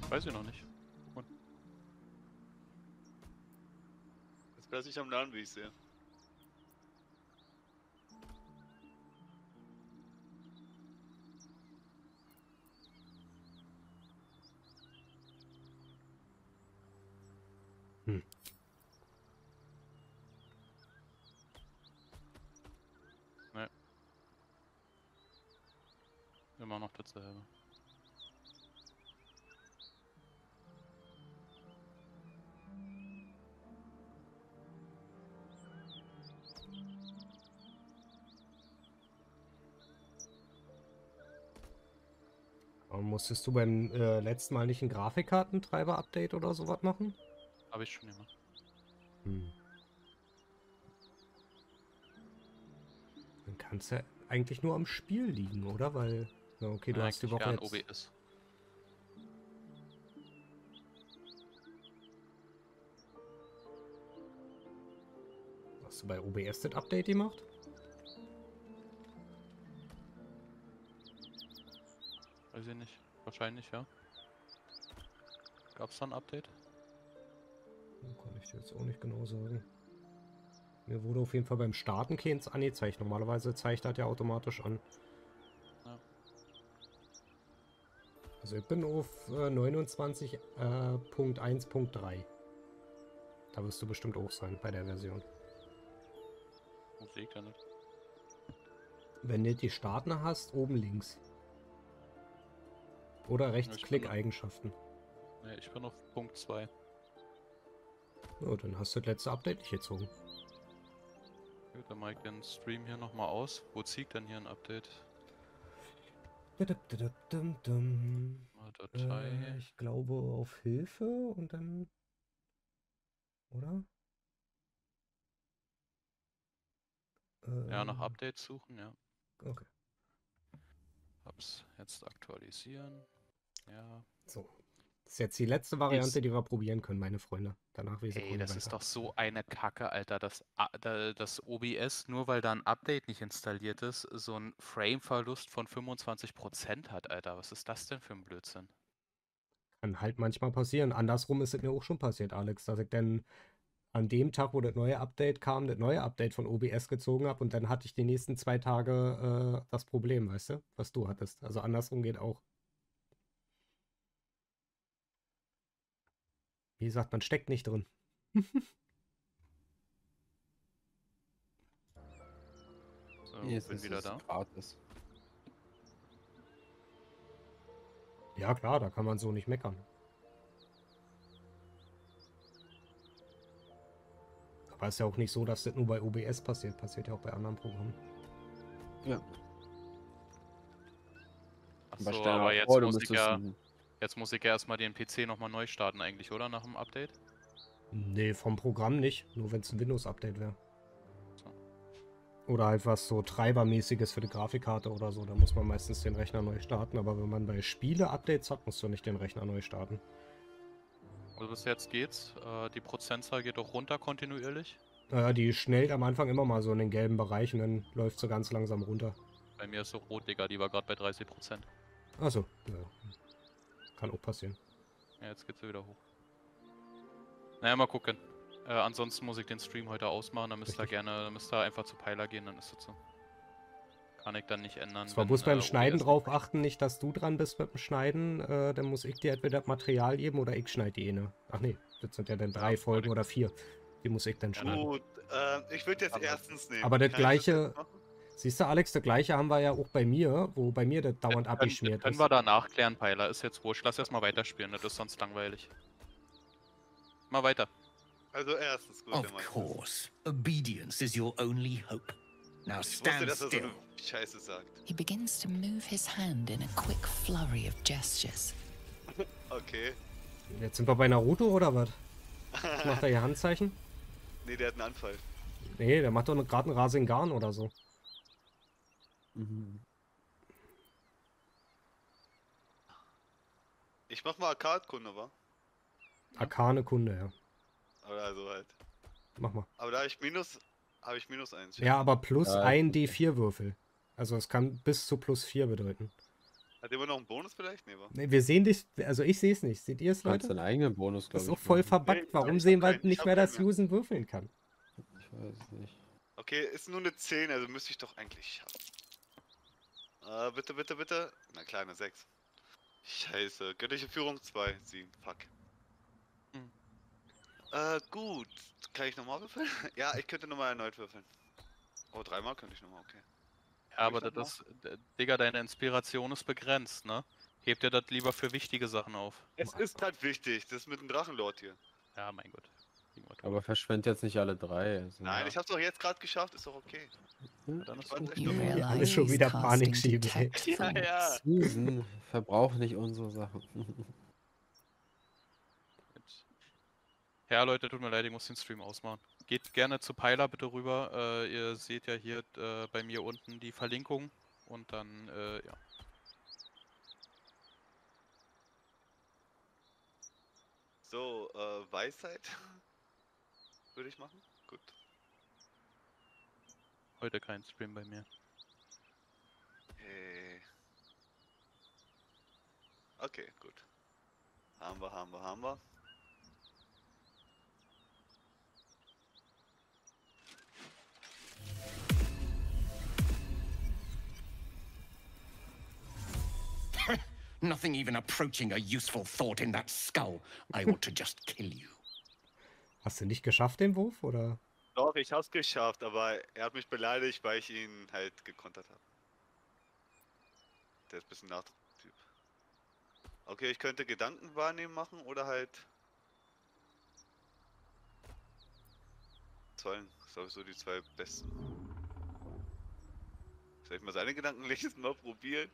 Weiß ich noch nicht. Gut. Jetzt weiß ich am Namen, wie ich sehe. Hm. Ne. Immer noch dasselbe. Aber musstest du beim letzten Mal nicht ein Grafikkartentreiber-Update oder sowas machen? Habe ich schon gemacht. Hm. Dann kann es ja eigentlich nur am Spiel liegen, oder? Weil, ja, okay, du Ja, hast die eigentlich Woche eher an jetzt... OBS. Hast du bei OBS das Update gemacht? Weiß ich nicht. Wahrscheinlich, ja. Gab's da ein Update? Kann ich dir jetzt auch nicht genau sagen. Mir wurde auf jeden Fall beim Starten keins angezeigt. Normalerweise zeigt das ja automatisch an. Ja. Also ich bin auf 29.1.3. Da wirst du bestimmt auch sein bei der Version. Musik ja nicht. Wenn du die Starten hast, oben links. Oder Rechtsklick-Eigenschaften. Ne, ich bin auf Punkt 2. Ja, dann hast du das letzte Update nicht gezogen. Gut, dann mach ich den Stream hier nochmal aus. Wo zieht denn hier ein Update? Datei. Ich glaube auf Hilfe und dann... Oder? Ja, nach Updates suchen, ja. Okay. Hab's jetzt aktualisieren. Ja. So. Das ist jetzt die letzte Variante, die wir probieren können, meine Freunde. Danach wie sie Ey, das ist doch so eine Kacke, Alter. Das OBS, nur weil da ein Update nicht installiert ist, so einen Frame-Verlust von 25% hat, Alter. Was ist das denn für ein Blödsinn? Kann halt manchmal passieren. Andersrum ist es mir auch schon passiert, Alex, dass ich dann an dem Tag, wo das neue Update kam, das neue Update von OBS gezogen habe und dann hatte ich die nächsten 2 Tage das Problem, weißt du, was du hattest. Also andersrum geht auch. Wie gesagt, man steckt nicht drin. So, Jetzt bin ist wieder es da. gratis. Ja klar, da kann man so nicht meckern. Aber es ist ja auch nicht so, dass das nur bei OBS passiert. Passiert ja auch bei anderen Programmen. Ja. Achso, stell dir aber mal jetzt vor, du muss ich müsstest ja, einen- jetzt muss ich ja erstmal den PC nochmal neu starten eigentlich, oder? Nach dem Update? Nee, vom Programm nicht. Nur wenn es ein Windows-Update wäre. So. Oder halt was so Treibermäßiges für die Grafikkarte oder so. Da muss man meistens den Rechner neu starten. Aber wenn man bei Spiele-Updates hat, musst du nicht den Rechner neu starten. Also bis jetzt geht's. Die Prozentzahl geht auch runter kontinuierlich. Die schnellt am Anfang immer mal so in den gelben Bereich und dann läuft sie ganz langsam runter. Bei mir ist so rot, Digga, die war gerade bei 30%. Achso, ja. Kann auch passieren. Ja, jetzt geht's wieder hoch. Naja, mal gucken. Ansonsten muss ich den Stream heute ausmachen, dann müsst ihr Richtig. gerne, dann müsst ihr einfach zu Peiler gehen, dann ist das so. Kann ich dann nicht ändern. Zwar wenn, muss beim OBS Schneiden nicht drauf möchte. achten, nicht, dass du dran bist mit dem Schneiden. Dann muss ich dir entweder das Material geben oder ich schneide die eine. Ach nee, das sind ja dann 3 Folgen oder 4. Die muss ich dann Ja, schneiden. Gut, ich würde jetzt Aber- erstens nehmen. Aber das Kann ich gleiche, jetzt machen? siehst du Alex, das gleiche haben wir ja auch bei mir, wo bei mir das dauernd abgeschmiert können ist. wir danach klären, Peiler. Ist jetzt wurscht. Lass erstmal weiterspielen, das ist sonst langweilig. Mal weiter. Also erstens, gut, Of dann mach ich das. course. Obedience is your only hope. Now Ich wusste, stand dass er so still. eine Scheiße sagt. He begins to move his hand in a quick flurry of gestures. Okay. Jetzt sind wir bei Naruto oder was? Macht er hier Handzeichen? Nee, der hat einen Anfall. Nee, der macht doch gerade einen Rasengan oder so. Mhm. Ich mach mal Arcade-Kunde, wa? Arkane Kunde, ja. Oder also halt. Mach mal. Aber da habe ich minus 1. Ja, aber plus Ja, ein okay. D4-Würfel. Also es kann bis zu +4 bedeuten. Hat jemand noch einen Bonus vielleicht? Nee, wa? Nee, wir sehen dich, also ich sehe es nicht. Seht ihr es, Du kannst Leute? deinen eigenen Bonus, Das glaube ist ich. auch voll machen. verbuggt. Nee, Warum ich sehen hab wir keinen, ich nicht hab mehr, dass keinen mehr. Usen würfeln kann? Ich weiß es nicht. Okay, ist nur eine 10, also müsste ich doch eigentlich schaffen. Bitte, bitte, bitte. Na klar, eine 6. Scheiße. Göttliche Führung 2. 7. Fuck. Hm. Gut. Kann ich nochmal würfeln? Ja, ich könnte nochmal erneut würfeln. Oh, 3-mal könnte ich nochmal, okay. Ja, aber das ist, Digga, deine Inspiration ist begrenzt, ne? Heb dir das lieber für wichtige Sachen auf. Es ist gerade wichtig, das ist mit dem Drachenlord hier. Ja, mein Gott. Kriegen wir tot. Aber verschwendet jetzt nicht alle 3. Also. Nein, Ja. ich hab's doch jetzt gerade geschafft, ist doch okay. Dann ist Ich fand's gut. echt You okay. Alle realize schon he's wieder casting Panik schieben, ey. detect Ja, ja. thoughts. Susan, verbrauch nicht unsere Sachen. Ja, Leute, tut mir leid, ich muss den Stream ausmachen. Geht gerne zu Peiler bitte rüber. Ihr seht ja hier bei mir unten die Verlinkung. Und dann, ja. So, Weisheit würde ich machen. Gut. Heute kein Stream bei mir. Hey. Okay, gut. Haben wir. Nothing even approaching a useful thought in that skull. I ought to just kill you. Hast du nicht geschafft, den Wurf, oder? Doch, ich hab's geschafft, aber er hat mich beleidigt, weil ich ihn halt gekontert habe. Der ist ein bisschen Nachtragstyp. Okay, ich könnte Gedanken wahrnehmen machen oder halt Zollen. Sowieso die 2 besten. Soll ich mal seine Gedanken lesen, mal probieren?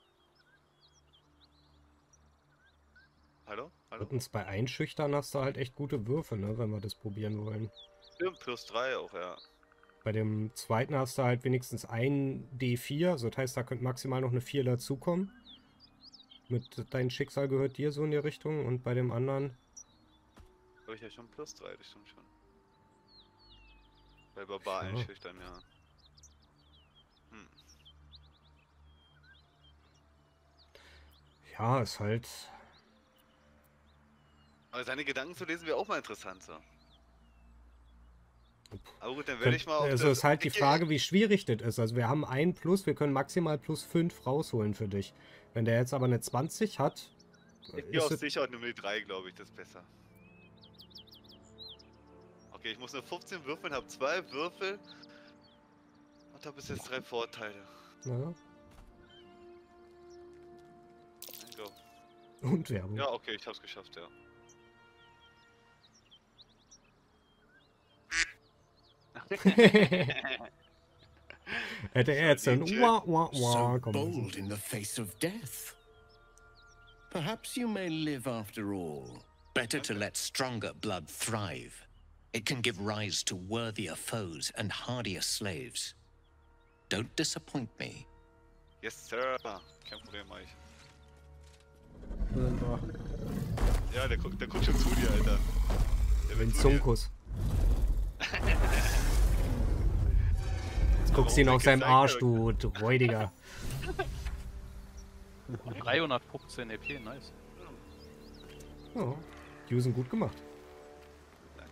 Hallo? Hallo? Drittens, bei Einschüchtern hast du halt echt gute Würfe, ne, wenn wir das probieren wollen. Stimmt, plus 3 auch, ja. Bei dem zweiten hast du halt wenigstens ein D4, also das heißt, da könnte maximal noch eine 4 dazukommen. Mit dein Schicksal gehört dir so in die Richtung und bei dem anderen. Habe ich ja schon plus 3, das stimmt schon. Bei Barbar Ja. einschüchtern, ja. Hm. Ja, ist halt. Aber seine Gedanken zu lesen wäre auch mal interessant, so. Aber gut, dann werde ich mal auf Also das ist halt die dicke Frage, wie schwierig das ist. Also wir haben einen Plus, wir können maximal plus 5 rausholen für dich. Wenn der jetzt aber eine 20 hat, Ich gehe auf es. sicher und Nummer 3, glaube ich, das ist besser. Okay, ich muss eine 15 würfeln, habe 2 Würfel und habe bis jetzt 3 Vorteile. Ja, Dann go. und Werbung. Ja, okay, ich hab's geschafft, ja. Hätte er jetzt dann DJ. So kommen müssen. bold in the face of death. Perhaps you may live after all. Better to let stronger blood thrive. It can give rise to worthier foes and hardier slaves. Don't disappoint me. Yes, sir. Kein Problem, mach ich. Ja, der guckt schon zu dir, Alter. Der will Den zu dir. Zunkus. Jetzt guckst du ihn warum auf seinem gezeigt, Arsch, Alter? du Räudiger. 315 EP, nice. Ja, Jusen gut gemacht. Danke,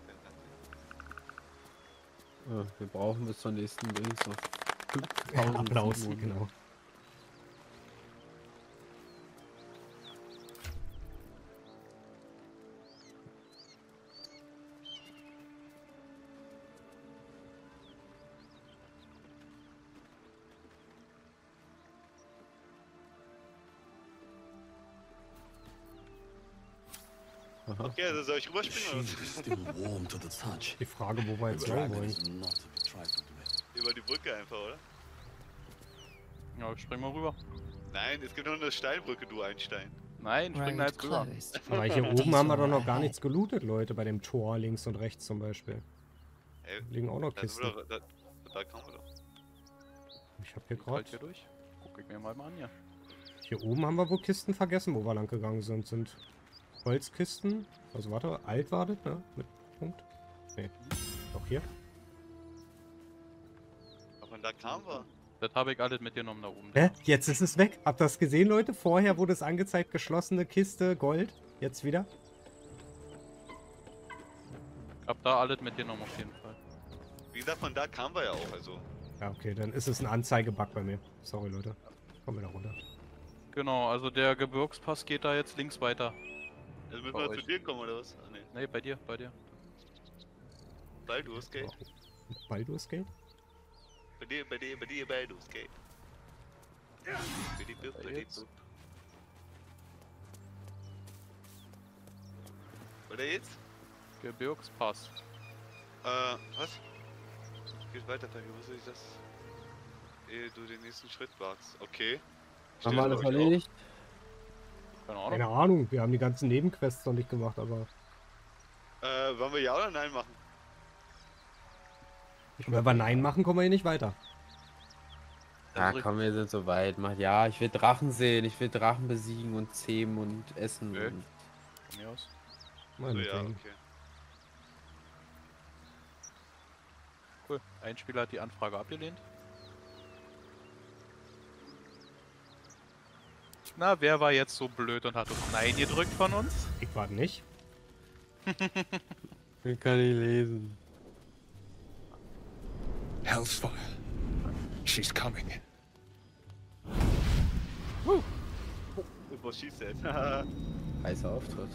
danke. Ja, wir brauchen bis zur nächsten Dings noch 5000 Applaus, Minuten. genau. Okay, also soll ich rüberspringen oder was? Still warm to the touch. Die Frage, wo wir jetzt The lang dragon wollen. is not to be trifled with. Über die Brücke einfach, oder? Ja, ich spring mal rüber. Nein, es gibt nur eine Steinbrücke, du Einstein. Nein, spring da Road jetzt rüber. closed. Aber hier oben haben wir doch noch gar Ahead. nichts gelootet, Leute, bei dem Tor links und rechts zum Beispiel. Ey, Liegen auch noch da, sind wir Kisten. doch, da kommen wir doch. Ich hab hier Geht halt gerade. hier durch. Guck ich mir mal an hier. Hier oben haben wir wohl Kisten vergessen, wo wir lang gegangen sind. Sind Holzkisten. Also warte, alt war das, ne? Mit Punkt. Nee. Doch hier. Aber von da kamen wir. Das habe ich alles mitgenommen da oben. Hä? Jetzt ist es weg. Habt ihr das gesehen, Leute? Vorher wurde es angezeigt, geschlossene Kiste, Gold. Jetzt wieder. Hab da alles mitgenommen auf jeden Fall. Wie gesagt, von da kamen wir ja auch, also. Ja, okay, dann ist es ein Anzeigebug bei mir. Sorry, Leute. Kommen wir da runter. Genau, also der Gebirgspass geht da jetzt links weiter. Also müssen Bei wir euch. zu dir kommen, oder was? Ah, ne. Ne, bei dir, bei dir. Baldur's Gate. Baldur's Gate? Bei dir, Baldur's Gate. Jetzt. Oder jetzt? Gebirgspass. Was? Geht weiter, Tagi, wo soll ich das? Ehe du den nächsten Schritt wagst. Okay. Haben wir alles Steht bei euch erledigt? Keine Ahnung. Keine Ahnung, wir haben die ganzen Nebenquests noch nicht gemacht, aber auch? Wollen wir ja oder nein machen? wenn wir Nein machen, kommen wir hier nicht weiter. Ja, komm, wir sind soweit. Ja, ich will Drachen sehen, ich will Drachen besiegen und zähmen und essen. Nö. Und Von mir aus. So, ja, Meinetwegen. okay. Cool. Ein Spieler hat die Anfrage abgelehnt. Na, wer war jetzt so blöd und hat auf Nein gedrückt von uns? Ich war nicht. ich kann nicht lesen. Hellsfire. She's coming. What she said. Heißer Auftritt.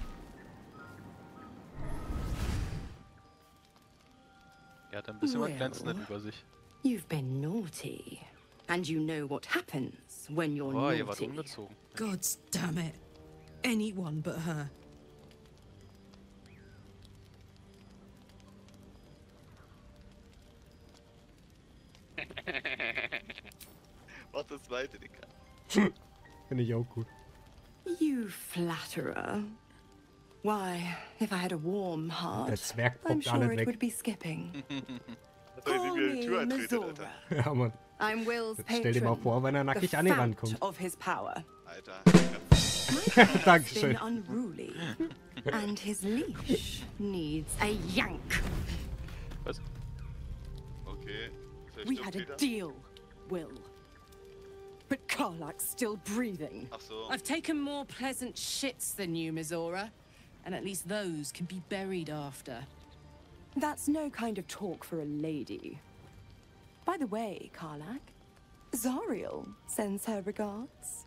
Er hat ein bisschen was Well. Glänzendes über sich. You've been naughty. And you know what happens when you're Oh, ihr wart naughty. umgezogen. God's damn it. Anyone but her. Mach das zweite, Digga. Finde ich auch gut. You flatterer. Why, if I had a warm Der heart, Zwerg I'm poppt sure alle it weg. would be skipping. Das soll Call jetzt wieder die Tür me eintreten, Alter. Missoura. Ja, Mann. I'm Will's Stell dir mal patron. vor, wenn er The nackig an die Wand fount kommt. of his power. Alter. My cat's Dankeschön. been unruly, and his leash needs a yank. Was? Okay. We had a deal, Will. But Karlak's still breathing. Ach so. I've taken more pleasant shits than you, Mizora. And at least those can be buried after. That's no kind of talk for a lady. By the way, Karlak, Zariel sends her regards.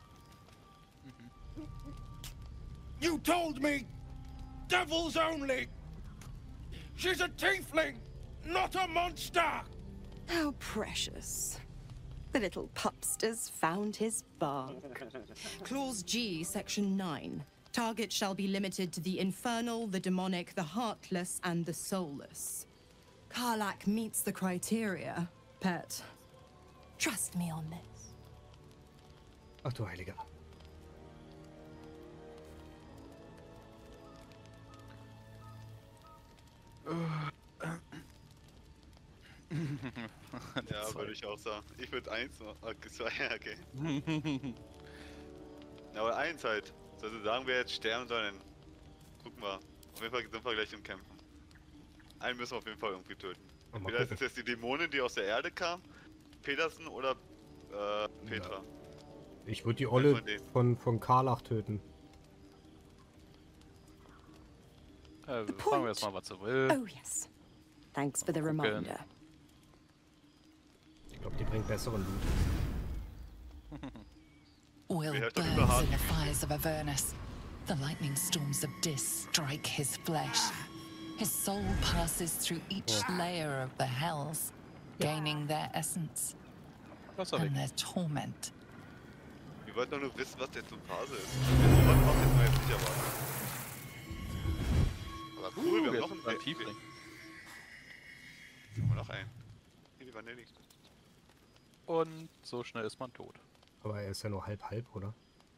You told me! Devils only! She's a tiefling, not a monster! How precious. The little pupster's found his bark. Clause G, Section 9. Target shall be limited to the infernal, the demonic, the heartless, and the soulless. Karlak meets the criteria, pet. Trust me on this. Ach du Heiliger. Ja, würde ich auch sagen. Ich würde 1 noch. Okay, 2, ja, okay. Na, aber 1 halt. Also sagen wir jetzt sterben sollen, dann gucken wir. Auf jeden Fall sind wir gleich im Kämpfen. Einen müssen wir auf jeden Fall irgendwie töten. Mal Entweder ist gucken. es jetzt die Dämonin, die aus der Erde kam, Petersen oder Petra. Ich würde die Wer Olle von denen? von Karlach töten. Fragen wir erstmal, was sie will. Oh, yes. Thanks for the reminder. Ich glaube, die bringt besseren Loot. Will Wer hat doch burns überhaupt- in the fires of Avernus. The lightning storms of Dis strike his flesh. His soul passes through each layer of the hells, gaining their essence Wasser weg. and their torment. Wir wollten doch nur wissen, was jetzt so Phase ist. Was macht jetzt mal jetzt nicht erwarten. Aber cool, wir haben noch einen. ein Tiefling. Haben wir noch einen. Hier, die waren erledigt. Und so schnell ist man tot. Aber er ist ja nur halb, oder?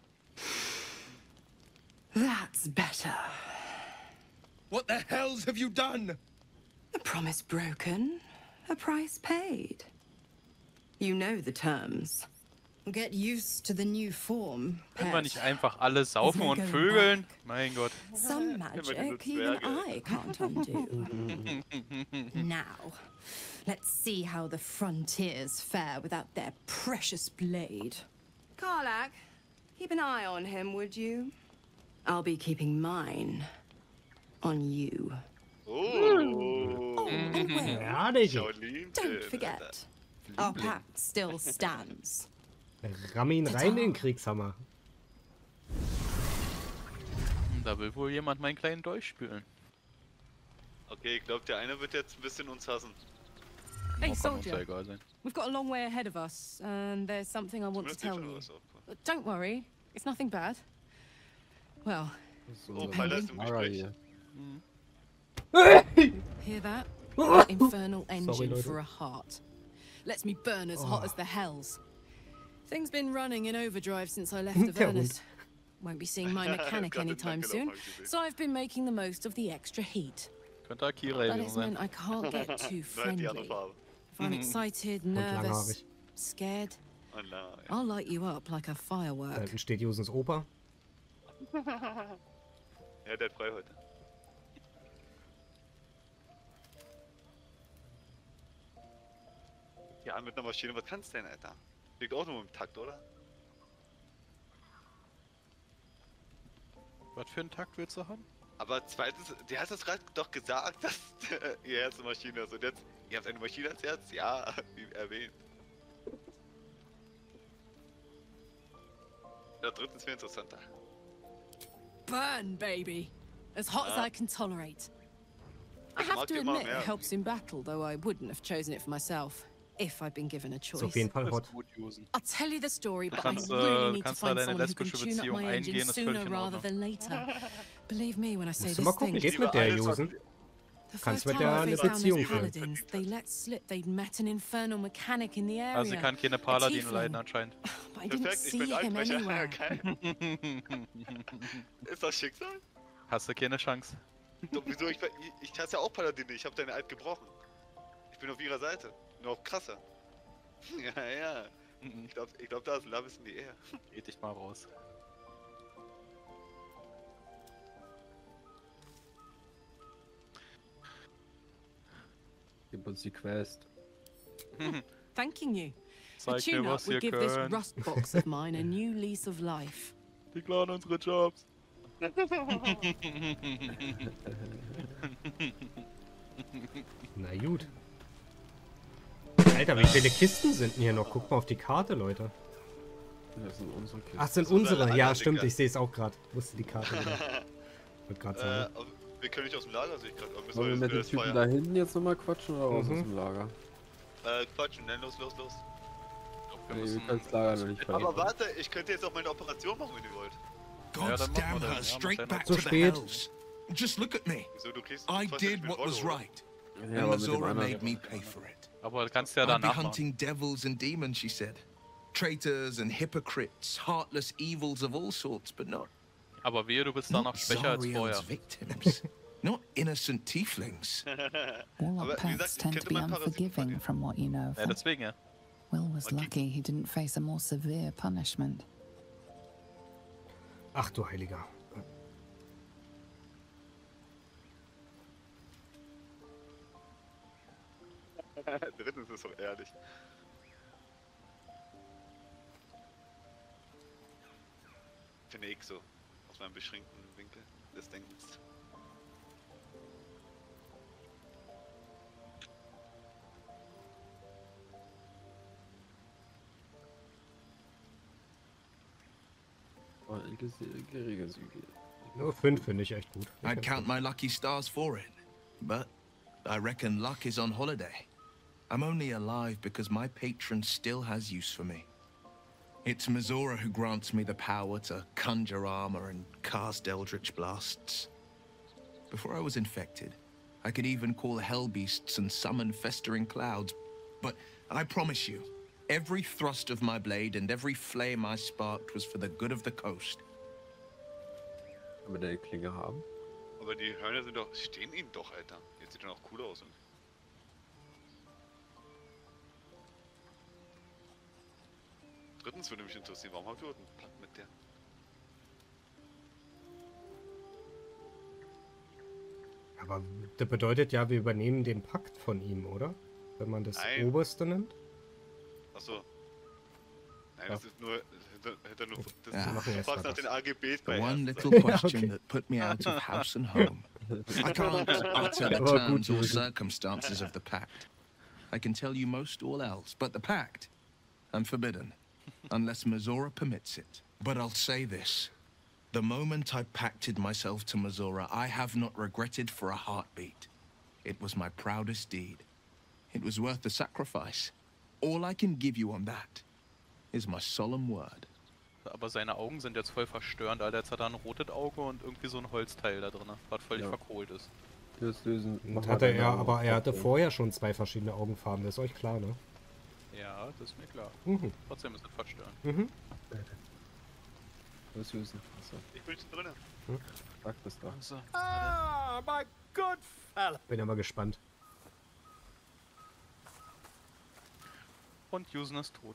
That's better. What the hells have you done? A promise broken, a price paid. You know the terms. Get used to the new form, Können wir pet. nicht einfach alle saufen no und going vögeln? back. Mein Gott. Some magic even I can't undo. Now, let's see how the frontiers fare without their precious blade. Karlak, keep an eye on him, would you? I'll be keeping mine on you. Oh. And wait, Ja, Digga. Shaolin. don't forget, our pact still stands. Ramm ihn rein in den Kriegshammer. Da will wohl jemand meinen kleinen Dolch spülen. Okay, ich glaube, der eine wird jetzt ein bisschen uns hassen. Hey, Oh, kann uns ja soldier. egal sein. We've got a long way ahead of us, and there's something I want to Zumindest die tell von you. uns aufpassen. But don't worry, it's nothing bad. Well, Oh, Pfeiler ist im Mara Gespräch. hier. hear that? That infernal engine Leute. for a heart. Lets me burn as hot as the hells. Thing's been running in overdrive since I left Der Avernus. Won't be seeing my mechanic Gott, den anytime Dank soon, hab ich gesehen. so I've been making the most of the extra heat. Könnte Akira But gewesen it's sein. meant I can't get too Nein, die andere friendly. Farbe. If I'm excited, nervous, langhaarig. scared, Oh nein. I'll light you up like a Da firework. hinten steht Josens Opa. Ja, der hat frei heute. Ja, mit einer Maschine, was kannst du denn, Alter? Liegt auch nur im Takt, oder? Was für einen Takt willst du haben? Aber zweitens, der hat das gerade doch gesagt, dass ihr Herz eine Maschine ist. Und jetzt, ihr habt eine Maschine als Herz? Ja, wie erwähnt. Ja, drittens wäre interessanter. Burn, baby! As hot as Ah. I can tolerate. I Ich have mag to die immer admit, mehr. it helps in battle, though I wouldn't have chosen it for myself if I'd been given a Ist auf choice. jeden Fall Das hot. ist gut, Josen. I'll tell you the story, but I kannst, really need to kannst da find deine someone who can lesbische tune up Beziehung my engine eingehen, ist völlig sooner in rather Ordnung. than later. Believe me when I say Musst du this mal gucken, thing. geht's mit der Alles, was Josen? The Kannst first mit time der I eine faced down Beziehung these führen. paladins, they let slip they'd met an infernal mechanic in the area. Also sie kann keine Paladin tiefling. leiden anscheinend. But I didn't Perfekt, ich see bin him Altbrecher. anywhere. Geil. Ist das Schicksal? Hast du keine Chance. Doch, wieso? Ich hasse ja auch Paladine, ich hab deine Alt gebrochen. Ich bin auf ihrer Seite. Nur auf krasser. Ja, ja. Ich glaub, da ist Love is in the air. Red dich mal raus. Gib uns die Quest. Thanking you. A Zeig mir, tune-up was ihr would give this könnt. rust box of mine a new lease of life. Die klauen unsere Jobs. Na gut. Alter, wie viele Kisten sind denn hier noch? Guck mal auf die Karte, Leute. Das sind unsere Kisten. Ach, sind Das ist unsere. eine Ja, andere stimmt, Dicker. ich sehe es auch gerade. Wusste die Karte wieder. Wollte gerade sagen. Aber wir können nicht aus dem Lager, sehe ich gerade. Aber müssen Wollen wir jetzt mit wieder den das Typen Feuer. da hinten jetzt nochmal quatschen oder raus Mhm. aus dem Lager? Quatschen, dann los. Wir Nee, wir müssen... können das Lager noch nicht Aber verlassen. warte, ich könnte jetzt auch meine Operation machen, wenn ihr wollt. Ja, God's dann machen wir damn das. her, Ja, straight mach back So to the spät. hells. Just look at me. Wieso, du kriegst... I du did spielst what Rolle, was oder? right, Ja, and aber mit dem Mazora anderen. made me pay for it. Aber kannst ja I'd be danach machen. hunting devils and demons, she said. Traitors and hypocrites, heartless evils of all sorts, but not Aber wehe, du bist danach not schwächer als Zariel's vorher. victims. Not innocent tieflings. Warlock Aber wie pets gesagt, ich tend to könnte be mal Parasiten unforgiving verlieren. from what you know of Ja, them. deswegen ja. Will was Okay. lucky he didn't face a more severe punishment. Ach du Heiliger. Drittens ist doch ehrlich. Finde ich so. Aus meinem beschränkten Winkel des Denkens. Nur 5 finde ich echt gut. I'd count my lucky stars for it. But I reckon luck is on holiday. I'm only alive because my patron still has use for me. It's Mazora who grants me the power to conjure armor and cast eldritch blasts. Before I was infected, I could even call hell beasts and summon festering clouds. But I promise you, every thrust of my blade and every flame I sparked was for the good of the coast. Wenn wir da die Klinge haben. Aber die Hörner sind doch... stehen ihnen doch, Alter. Jetzt sieht er noch cool aus. Drittens würde mich interessieren, warum habt ihr einen Pakt mit der? Aber das bedeutet ja, wir übernehmen den Pakt von ihm, oder? Wenn man das Nein. Oberste nimmt. Achso. Nein, das ist nur... Hätte nur das Ja. Machen wir du jetzt fragst mal nach den AGBs The bei one Ärzten. little question okay. that put me out of house and home. I can't utter the Aber gut, terms or gut. circumstances of the pact. I can tell you most all else, but the pact, I'm forbidden, unless Mazora permits it. But I'll say this. The moment I pacted myself to Mazora, I have not regretted for a heartbeat. It was my proudest deed. It was worth the sacrifice. All I can give you on that is my solemn word. Aber seine Augen sind jetzt voll verstörend, Alter. Jetzt hat er ein rotes Auge und irgendwie so ein Holzteil da drin, was völlig Ja. verkohlt ist. Das lösen. Und hatte er, aber er hatte vorher schon 2 verschiedene Augenfarben, das ist euch klar, ne? Ja, das ist mir klar. Mhm. Trotzdem ist es verstörend. Mhm. Das lösen. Achso, Ich bin schon drinne. sag das doch. So. my good fella. Bin aber gespannt. Und Yusen ist tot.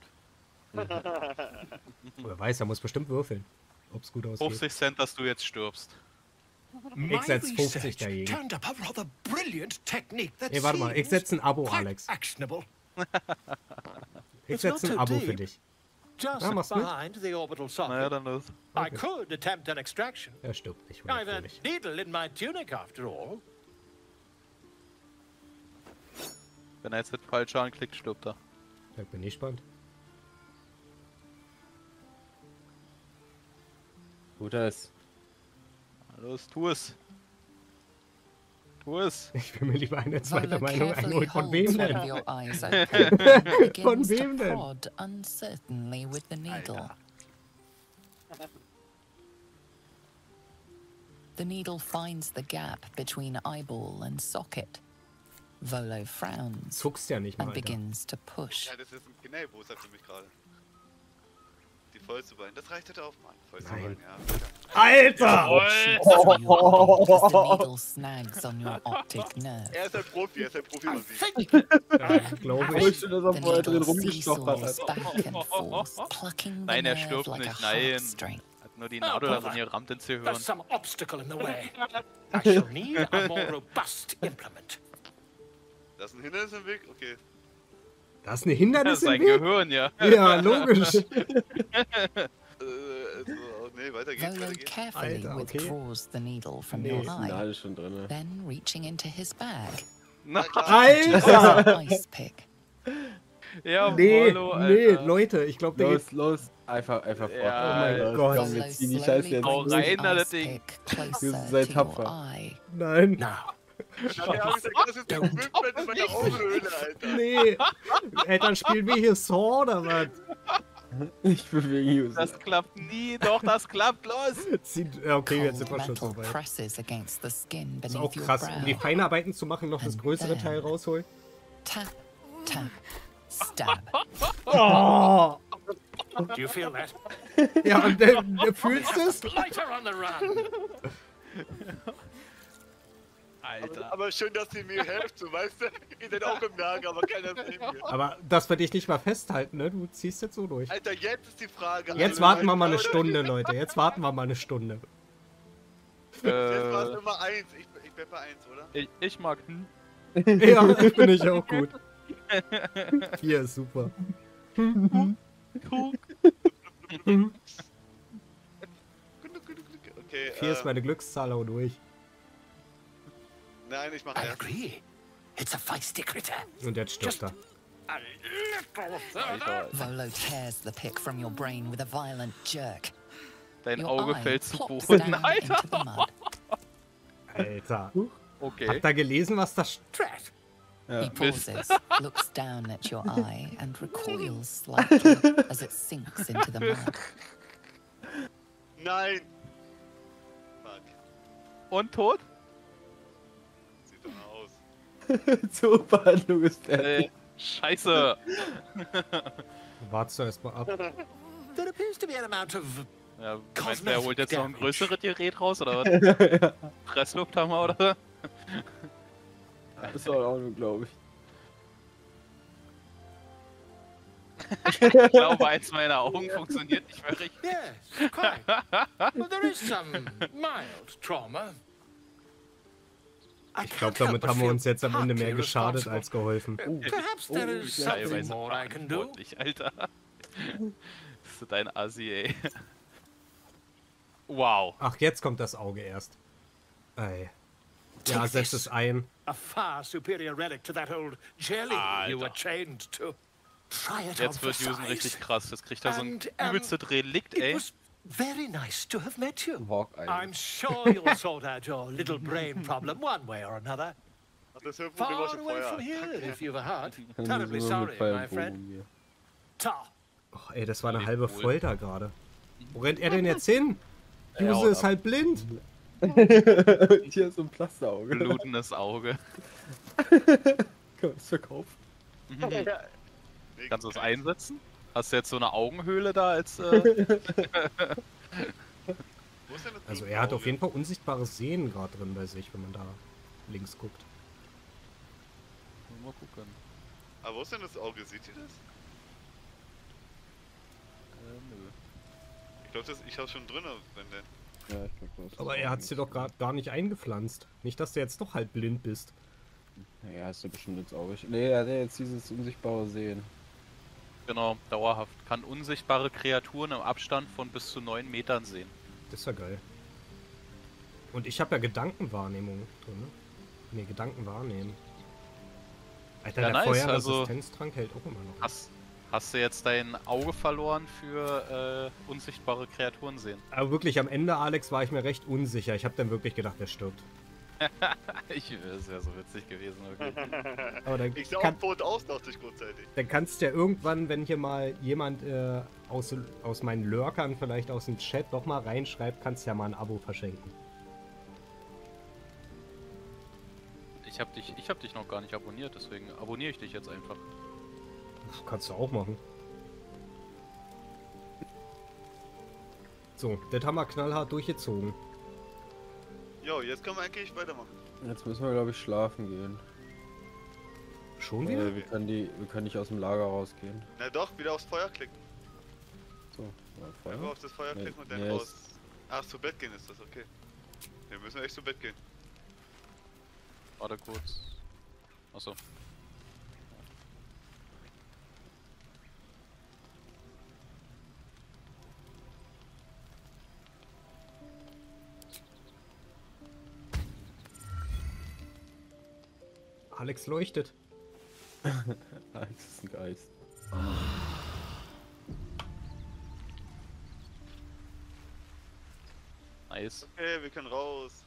Wer weiß, er muss bestimmt würfeln. Ob's gut ausgeht. 50 Cent, dass du jetzt stirbst. Ich setz 50 dagegen. Turned up a rather brilliant technique that Ey, warte mal, ich setze ein Abo, quite Alex. actionable. Ich It's not setze ein so Abo für deep. dich. Just Ja, mach's mit. behind the orbital socket. Naja, dann los. I could attempt an extraction. Er stirbt nicht, I've a natürlich. needle in my tunic after all. Wenn er jetzt den falschen anklickt, stirbt er. Ich bin gespannt. Gut ist. Los, tu es. Tu es. Ich will mir lieber eine zweite Volo Meinung carefully einholen. Von holds wem one of denn? your eyes open and Von begins to wem denn? prod uncertainly with the needle. The needle finds the gap between eyeball and socket. Volo frowns Zuckst ja nicht mal, and Alter. begins to push. Ja, das ist ein Knellbooster für mich gerade. Die vollste Bein. Das reicht heute auch mal. Vollste Nein. Bein, ja. Alter! Shoots through your eye as the needle snags on your optic nerve. Er ist ein Profi, man sieht. The Glaube ich. dass er vorher drin needle rumgestochert seesaws hat. back and forth, plucking the Nein, er nerve stirbt like a nicht, nein. heartstring. Hat nur die Nadel darin gerammt ins Gehirn. There's some obstacle in the way. I shall need a more robust implement. Das ist ein Hindernis im Weg? Okay. Das ist eine Hindernis im Sein Weg? Gehirn, ja. Ja, logisch. Nee, weiter geht's, Volo weiter geht's. carefully Alter, okay. withdraws the needle from Nee, your ist eye, Signal ist schon drin. then reaching into his bag, Alter! an ice pick. Ja, Nee, Volo, nee, Alter. Leute, ich glaube, der geht... Los. Einfach fort. Ja, oh mein Los, Gott. Komm, wir ziehen die Scheiße jetzt Hau durch. rein, the das ice Ding. pick closer Ihr seid to tapfer. your eye. Nein, Now, Ja, der hat gesagt, das ist ein Movement in meiner Augenhöhle, Alter. nee. Ey, dann spielen wir hier Saw oder was? Ich bewege User. Das klappt nie, doch, das klappt, los! Ja, okay, jetzt sind Cold wir schon metal so weit. presses against the skin Das ist beneath auch your krass, um die brow. Feinarbeiten zu machen, noch das And größere then- Teil rausholen. Tap, tap, stab. Oh! do you feel that? Ja, und fühlst du es? Lighter on the run. Alter. Aber schön, dass ihr mir helft, so, weißt du? Ihr seid auch im Lager, aber keiner ist neben mir. Aber das wir dich nicht mal festhalten, ne? Du ziehst jetzt so durch. Alter, jetzt ist die Frage. Jetzt Alter, warten wir mal eine oder Stunde, nicht? Leute. Jetzt warten wir mal eine Stunde. Jetzt war es Nummer 1. Ich bin bei 1, oder? Ich mag, Ja, finde ich auch gut. Hier ist super. Okay, 4 ist meine Glückszahl, hau durch. nein, ich mach I erst. agree. It's a feisty critter. Und jetzt stirbt er. A little further. Alter. Volo tears the pick from your brain with a violent jerk. Dein Your Auge eye fällt zu plops Boden. down Alter! into the mud. Alter. Okay. Habt ihr gelesen, was das... Threat. He pauses, looks down at your eye, and recoils slightly as it sinks into the mud. Nein! Fuck. Und tot? Sieht doch mal aus. Zur Behandlung ist fertig. Scheiße. Wartest du erstmal ab. There appears to be an amount of Ja, du meinst, der holt jetzt noch ein größeres Gerät raus, oder was? Ja, Presslufthammer, oder? das war auch nur, glaube ich. Ich glaube, eins meiner Augen funktioniert nicht mehr richtig. Yes, quite. But there is some mild trauma. I Ich glaube, can't help damit but haben wir feel uns jetzt am Ende mehr partly geschadet responsible. als geholfen. Perhaps there is something Teilweise more I can do. verantwortlich, Alter. Das ist dein Assi, ey. Wow. Ach, jetzt kommt das Auge erst. Ey. Ja, setz es ein. A far superior relic to that old jelly you were Alter. chained to. Try it Jetzt on wird for Jusen size. richtig krass. Jetzt kriegt er so ein And, übelstes Relikt, It ey. was very nice to have met you. Hawkeye. I'm sure you'll sort out your little brain problem one way or another. Ach, das Hüpfen war Far schon away Feuer. from here, if you've a heart. Kann Terribly sowieso mit sorry, Pfeil my und friend. Bogen hier. Ta. Oh, ey, das war eine Lebt halbe wohl. Folter gerade. Wo rennt er denn jetzt hin? Juse haut ist ab. halt blind. Hier ist so ein Pflasterauge. Blutendes Auge. Kann man das verkaufen? Nee, Kannst du es einsetzen? Hast du jetzt so eine Augenhöhle da als... Wo ist denn das Also blutende er hat auf Auge? jeden Fall unsichtbares Sehen gerade drin bei sich, wenn man da links guckt. Mal gucken. Aber wo ist denn das Auge? Seht ihr das? Nö. Ich glaube, ich hab's schon drin, wenn der. Ja, ich glaub, das ist Aber er hat es dir doch gerade gar nicht eingepflanzt. Nicht, dass du jetzt doch halt blind bist. Ja, hast du bestimmt ins Auge. Nee, er hat ja jetzt dieses unsichtbare Sehen. Genau, dauerhaft. Kann unsichtbare Kreaturen im Abstand von bis zu 9 Metern sehen. Das ist ja geil. Und ich habe ja Gedankenwahrnehmung drin, ne? Ne, Gedanken wahrnehmen. Alter, Ja, der nice, Feuerresistenztrank hält auch immer noch. Hast du jetzt dein Auge verloren für unsichtbare Kreaturen sehen? Aber wirklich, am Ende, Alex, war ich mir recht unsicher. Ich habe dann wirklich gedacht, er stirbt. Das wäre so witzig gewesen. Wirklich. Aber dann, Ich sah auch tot aus, dachte ich kurzzeitig. dann kannst du ja irgendwann, wenn hier mal jemand aus meinen Lurkern, vielleicht aus dem Chat, doch mal reinschreibt, kannst du ja mal ein Abo verschenken. Ich hab dich noch gar nicht abonniert, deswegen abonniere ich dich jetzt einfach. Das kannst du auch machen. So, das haben wir knallhart durchgezogen. Jo, jetzt können wir eigentlich weitermachen. Jetzt müssen wir, glaube ich, schlafen gehen. Schon wieder? Wir können nicht aus dem Lager rausgehen. Na doch, wieder aufs Feuer klicken. So, ja, Einfach Feuer. auf das Feuer Nee, klicken und dann nee, raus. Ach, zu Bett gehen ist das, okay. Wir müssen echt zu Bett gehen. Warte kurz. Achso. Alex leuchtet. Alex ist ein Geist. Nice. Okay, wir können raus.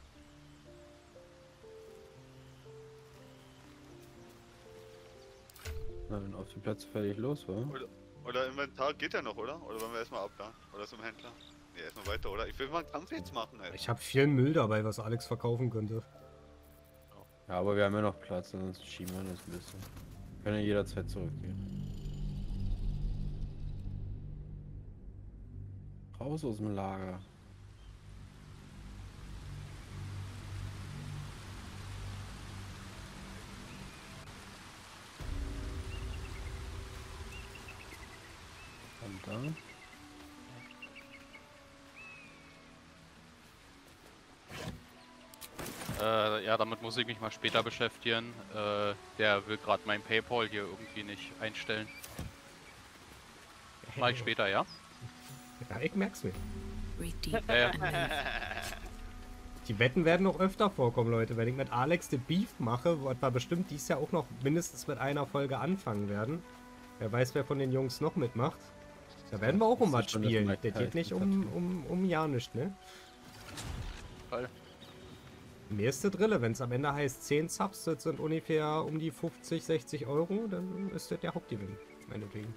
Na, dann auf die Plätze fertig los, wa? Oder Inventar geht ja noch, oder? Oder wollen wir erstmal abladen? Oder zum Händler? Ja, erstmal weiter, oder? Ich will mal einen Kampf jetzt machen, ey. Ich habe viel Müll dabei, was Alex verkaufen könnte. Ja, aber wir haben ja noch Platz, sonst schieben wir das ein bisschen. Wir können ja jederzeit zurückgehen. Raus aus dem Lager. Und da. Ja, damit muss ich mich mal später beschäftigen. Der will gerade mein PayPal hier irgendwie nicht einstellen. Mach ich später, ja? Ja, ich merk's mir. Ja. Die Wetten werden noch öfter vorkommen, Leute. Wenn ich mit Alex den Beef mache, was wir bestimmt dieses Jahr auch noch mindestens mit einer Folge anfangen werden. Wer weiß, wer von den Jungs noch mitmacht. Da werden wir auch um was spielen. Das geht nicht um ja nichts, ne? Voll. Mir ist das Drille, wenn es am Ende heißt 10 Subs, das sind ungefähr um die 50, 60 Euro, dann ist das der Hauptgewinn, meinetwegen.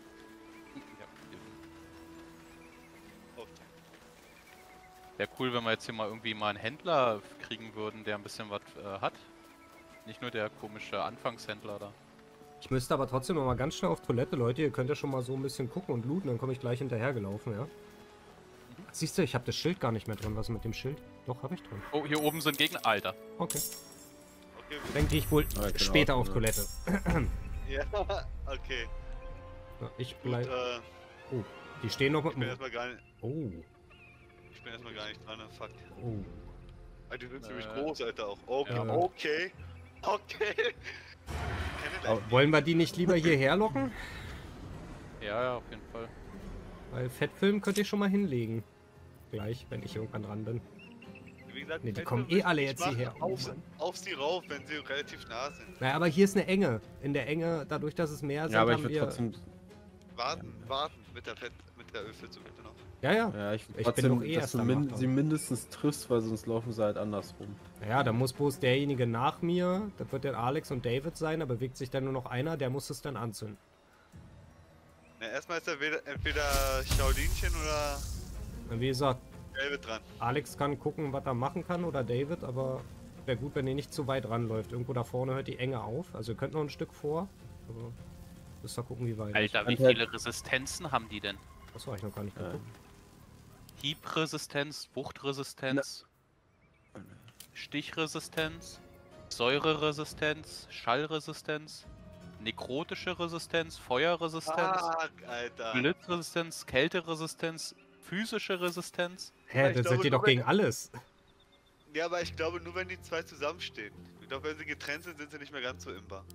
Wäre cool, wenn wir jetzt hier mal irgendwie mal einen Händler kriegen würden, der ein bisschen was hat. Nicht nur der komische Anfangshändler da. Ich müsste aber trotzdem noch mal ganz schnell auf Toilette, Leute. Ihr könnt ja schon mal so ein bisschen gucken und looten, dann komme ich gleich hinterhergelaufen, ja? Siehst du, ich habe das Schild gar nicht mehr drin. Was ist mit dem Schild? Doch, habe ich drin. Oh, hier oben sind Gegner. Alter. Okay. Okay, Dann gehe ich wohl Ja, ich bin später auch auf drin. Toilette. ja, okay. Ja, ich Gut, bleib. Oh, die stehen noch mit ich bin dem. erstmal gar nicht, Oh, ich bin erstmal gar nicht dran, ne? Fuck. oh. Alter, die sind ziemlich groß, Alter, auch. Okay, Ja. okay. Okay. Wollen wir die nicht lieber hierher locken? Ja, ja, auf jeden Fall. Weil Fettfilm könnte ich schon mal hinlegen. Gleich, wenn ich irgendwann dran bin. Wie gesagt, Ne, die Fettfilm kommen will eh alle ich jetzt machen, hierher. Oh, Mann. auf sie rauf, wenn sie relativ nah sind. Naja, aber hier ist eine Enge. In der Enge, dadurch, dass es mehr sind, Ja, aber ich haben würde wir... trotzdem. Warten mit der Ölpfütze bitte noch. Ja, ja. Ja, ich will Ich bin trotzdem, doch eh dass erst du am Nachladen. sie mindestens triffst, weil sonst laufen sie halt andersrum. Naja, da muss bloß derjenige nach mir, das wird dann Alex und David sein, da bewegt sich dann nur noch einer, der muss es dann anzünden. Na, erstmal ist entweder Shaolinchen oder Und wie gesagt, David dran. Alex kann gucken, was er machen kann, oder David, aber wäre gut, wenn ihr nicht zu weit ranläuft. Irgendwo da vorne hört die Enge auf, also ihr könnt noch ein Stück vor, aber müsst ihr gucken, wie weit. Alter, wie viele Resistenzen haben die denn? Achso, hab ich noch gar nicht geguckt. Hiebresistenz, Wuchtresistenz, Stichresistenz, Säureresistenz, Schallresistenz, nekrotische Resistenz, Feuerresistenz, Alter. Blitzresistenz, Kälteresistenz, physische Resistenz. Hä, Ich das glaube, seid ihr nur doch gegen alles. Ja, aber ich glaube nur, wenn die zwei zusammenstehen. Ich glaube, wenn sie getrennt sind, sind sie nicht mehr ganz so imbar.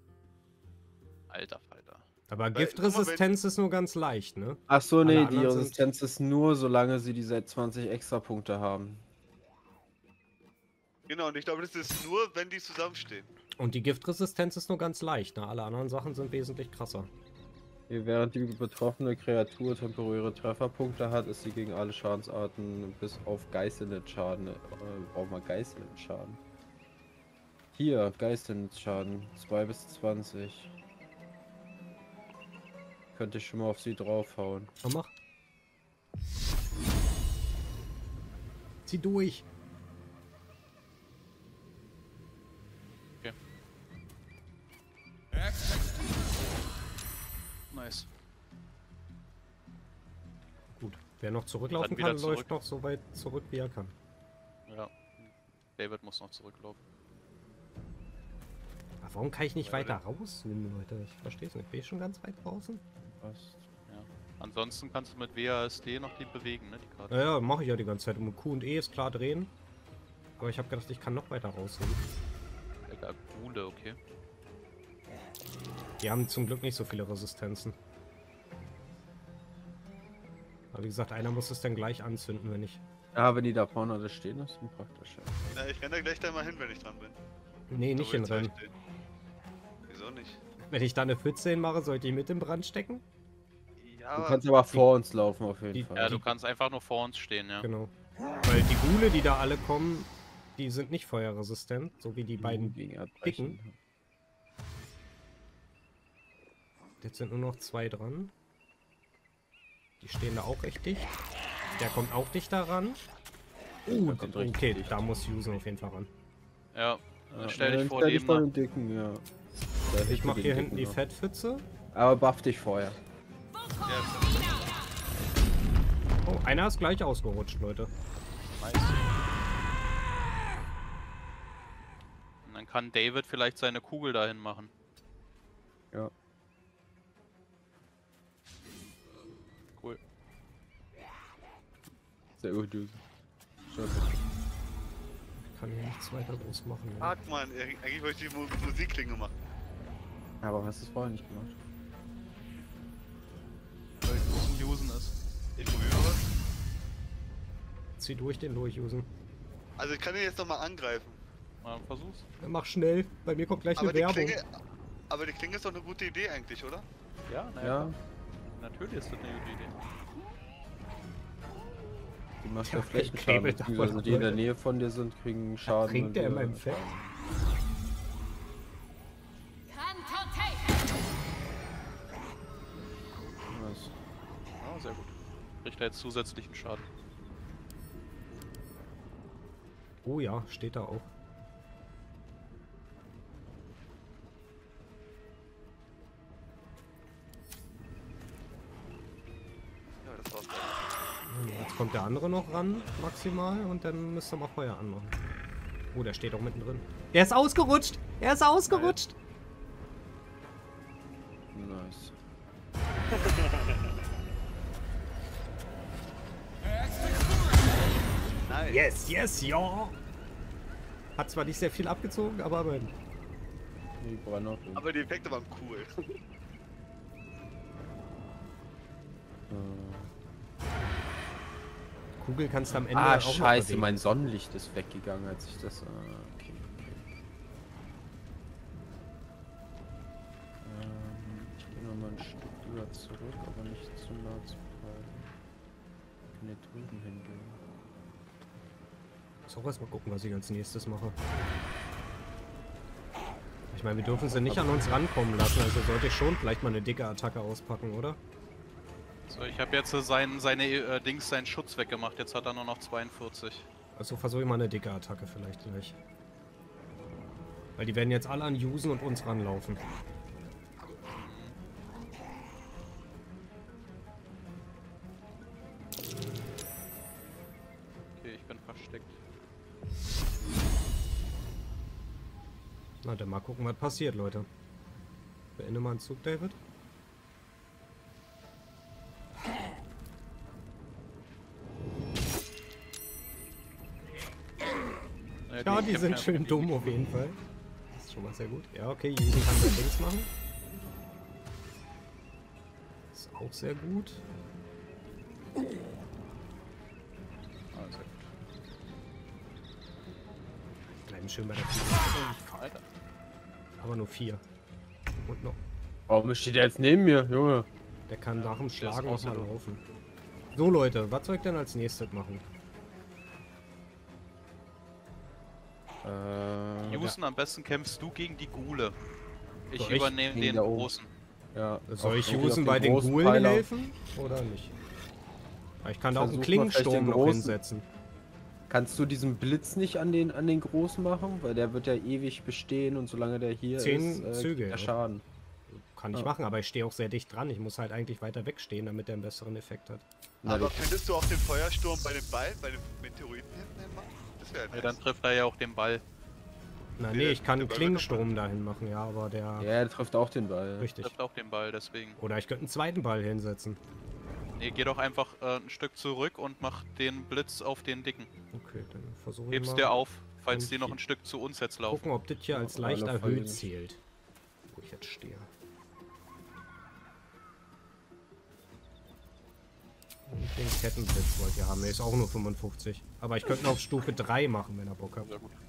Alter Falter. Aber Weil, Giftresistenz ist nur ganz leicht, ne? Ach so, Alle nee, die anderen sind- Resistenz ist nur, solange sie diese 20 Extrapunkte haben. Genau, und ich glaube, das ist nur, wenn die zusammenstehen. Und die Giftresistenz ist nur ganz leicht, ne? Alle anderen Sachen sind wesentlich krasser. Während die betroffene Kreatur temporäre Trefferpunkte hat, ist sie gegen alle Schadensarten bis auf geißelnden Schaden. Brauchen wir geißelnden Schaden. Hier, geißelnden Schaden. 2 bis 20. Könnte ich schon mal auf sie draufhauen. Na, mach. Zieh durch. Okay. Nice. Gut. Wer noch zurücklaufen Dann wieder kann, läuft zurück. noch so weit zurück, wie er kann. Ja. David muss noch zurücklaufen. Aber warum kann ich nicht Ja, weiter rauszoomen, Leute? Ich verstehe es nicht. Bin ich schon ganz weit draußen? Passt. Ja. Ansonsten kannst du mit WASD noch die bewegen, ne? Die Karte. Naja, mache ich ja die ganze Zeit. Und mit Q und E ist klar drehen. Aber ich habe gedacht, ich kann noch weiter rauszoomen. Alter, Gule, okay. Die haben zum Glück nicht so viele Resistenzen. Aber wie gesagt, einer muss es dann gleich anzünden, wenn ich... Ja, wenn die da vorne alle stehen, ist dann praktisch. Ja. Na, ich renne da gleich da mal hin, wenn ich dran bin. Nee, nicht Da, wo die zwei hinrennen. stehen. Wieso nicht? Wenn ich da eine Pfütze hinmache, soll ich die mit im Brand stecken? Ja, Du kannst aber vor uns laufen auf jeden die- Fall. Ja, du kannst einfach nur vor uns stehen, ja. Genau. Weil die Gule, die da alle kommen, die sind nicht feuerresistent, so wie die beiden gegen dicken. Erbrechen. Jetzt sind nur noch 2 dran. Die stehen da auch echt dicht. Der kommt auch dichter ran. Der kommt richtig Okay, dicht. da muss Yusen auf jeden Fall ran. Ja, Ja, stell dich vor stell dich dem vor nach. den Dicken, ja. Da Ich hilft mache den hier Dicken hinten die noch. Fettpfütze. Aber buff dich vorher. Oh, einer ist gleich ausgerutscht, Leute. Nice. Und dann kann David vielleicht seine Kugel dahin machen. Ja. Cool. Sehr gut, Juice. Ich kann hier nichts weiter groß machen. Ne? Fuck, Mann, eigentlich wollte ich die Musikklinge machen. Aber hast du es vorher nicht gemacht? Weil es großen Usen ist. Ich probiere mal was. Zieh durch den durch, Yusen. Also ich kann den jetzt nochmal angreifen. Mal versuch's. Mach schnell. Bei mir kommt gleich Aber eine die, Werbung. aber die Klinge ist doch eine gute Idee eigentlich, oder? Ja, naja. Ja. Natürlich ist das eine gute Idee. Die macht Ja, ja Flächenschaden. Cable davon Beziehungsweise die in der Leute. Nähe von dir sind, kriegen Schaden. Trinkt wenn der in du- meinem Fett? Was? Ja, sehr gut. Kriegt er jetzt zusätzlichen Schaden. Oh ja, steht da auch. Ja, das war's. Jetzt kommt der andere noch ran, maximal, und dann müsst ihr mal Feuer anmachen. Oh, der steht auch mittendrin. Der ist ausgerutscht! Er ist ausgerutscht! Nice. Yes, yes, ja. Hat zwar nicht sehr viel abgezogen, aber immerhin. Die Brandung. Aber die Effekte waren cool. Kugel kannst du am Ende Ah, auch noch scheiße, bewegen. mein Sonnenlicht ist weggegangen, als ich das... okay. Ich gehe nochmal ein Stück lieber zurück, aber nicht zu nah zu Pfeil. Ich kann hier drüben hingehen. So, erst mal gucken, was ich als nächstes mache. Ich meine, wir dürfen sie nicht an uns rankommen lassen, also sollte ich schon vielleicht mal eine dicke Attacke auspacken, oder? So, ich habe jetzt seinen Schutz weggemacht. Jetzt hat er nur noch 42. Also versuche ich mal eine dicke Attacke vielleicht gleich. Weil die werden jetzt alle an Usen und uns ranlaufen. Okay, ich bin versteckt. Na, dann mal gucken, was passiert, Leute. Beende mal einen Zug, David. Ja, die sind schön dumm auf jeden Fall. Das ist schon mal sehr gut. Ja, okay, Usen kann sein Dings machen. Ist auch sehr gut. Also. Bleiben schön bei der Kugel. Alter. Aber nur 4. Und noch. Warum steht der jetzt neben mir, Junge? Der kann nach dem Schlagen ist noch mal außer- laufen. So Leute, was soll ich denn als nächstes machen? Usen, am besten kämpfst du gegen die Ghule. Ich So, ich übernehme gegen den da oben. großen. Ja, Soll ich irgendwie Usen auf bei den großen Ghulen Pfeiler. helfen? Oder nicht? Ja, ich kann da auch einen Versuch mal vielleicht Klingensturm den noch großen. hinsetzen. Kannst du diesen Blitz nicht an den Großen machen? Weil der wird ja ewig bestehen und solange der hier 10 ist, Züge, kriegt ja. er Schaden. Kann ich machen, aber ich stehe auch sehr dicht dran. Ich muss halt eigentlich weiter wegstehen, damit der einen besseren Effekt hat. Na, Aber du- könntest du auch den Feuersturm bei dem Ball, bei dem Meteoriten hinten hin machen? Das wäre Ja, dann trifft er ja auch den Ball. Na Nee, nee, ich kann der einen Ball wird Klingensturm dahin machen, ja, aber der... Ja, der trifft auch den Ball. Richtig. Trifft auch den Ball, deswegen. Oder ich könnte einen zweiten Ball hinsetzen. Nee, geh doch einfach ein Stück zurück und mach den Blitz auf den Dicken. Okay, dann versuche ich Hebst mal... dir auf, falls Und die noch ein Stück zu uns jetzt laufen. Gucken, ob das hier als Ja, leicht alle erhöht Folgen. zählt. Wo ich jetzt stehe. Und den Kettenblitz wollt ihr haben. Der ist auch nur 55. Aber ich könnte ihn auf Stufe 3 machen, wenn er Bock hat. Sehr gut.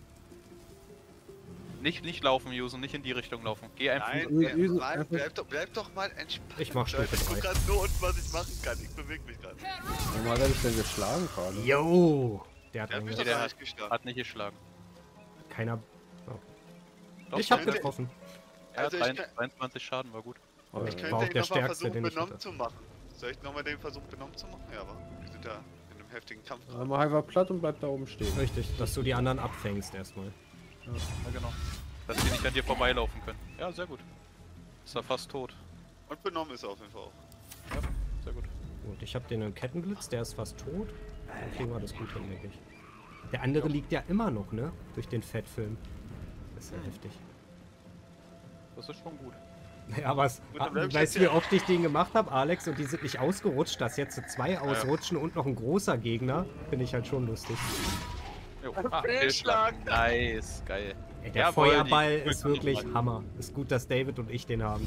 Nicht laufen, Usen, nicht in die Richtung laufen. Geh einfach. Nein, Usen, nein, einfach- bleib doch mal entspannt. Ich mach Stufe Leute. Ich guck 3. grad nur unten, was ich machen kann. Ich bewege mich gerade. Warum hat er mich denn geschlagen gerade? Yo! Der hat Der hat mich einen doch der gar hat- nicht geschlagen. Hat nicht geschlagen. Keiner... Doch, Ich hab könnte- getroffen. Ja, Also ich kann- 23 Schaden war gut. Aber Ich war könnte auch ihn der nochmal stärkste, versuchen, den ich benommen hatte. zu machen. Soll ich nochmal den Versuch, benommen zu machen? Ja, aber wir sind da in einem heftigen Kampf. Dann mach einfach platt und bleib da oben stehen. Richtig, dass du die anderen abfängst erstmal. Ja, genau. Dass die nicht an dir vorbeilaufen können. Ja, sehr gut. Ist er fast tot. Und benommen ist er auf jeden Fall auch. Ja, sehr gut. Gut, ich habe den Kettenblitz, der ist fast tot. Dann kriegen wir das gut hin, denke ich. Der andere liegt ja immer noch, ne? Durch den Fettfilm. Das ist ja heftig. Das ist schon gut. Ja, aber es, Und dann bleibst du weißt du, jetzt wie oft ich den gemacht habe, Alex, und die sind nicht ausgerutscht, dass jetzt so 2 ausrutschen und noch ein großer Gegner, finde ich halt schon lustig. Jo. Ah, Fehlschlag. Nice, geil. Ey, der Jawohl, Feuerball die- ist wirklich Hammer. Ist gut, dass David und ich den haben.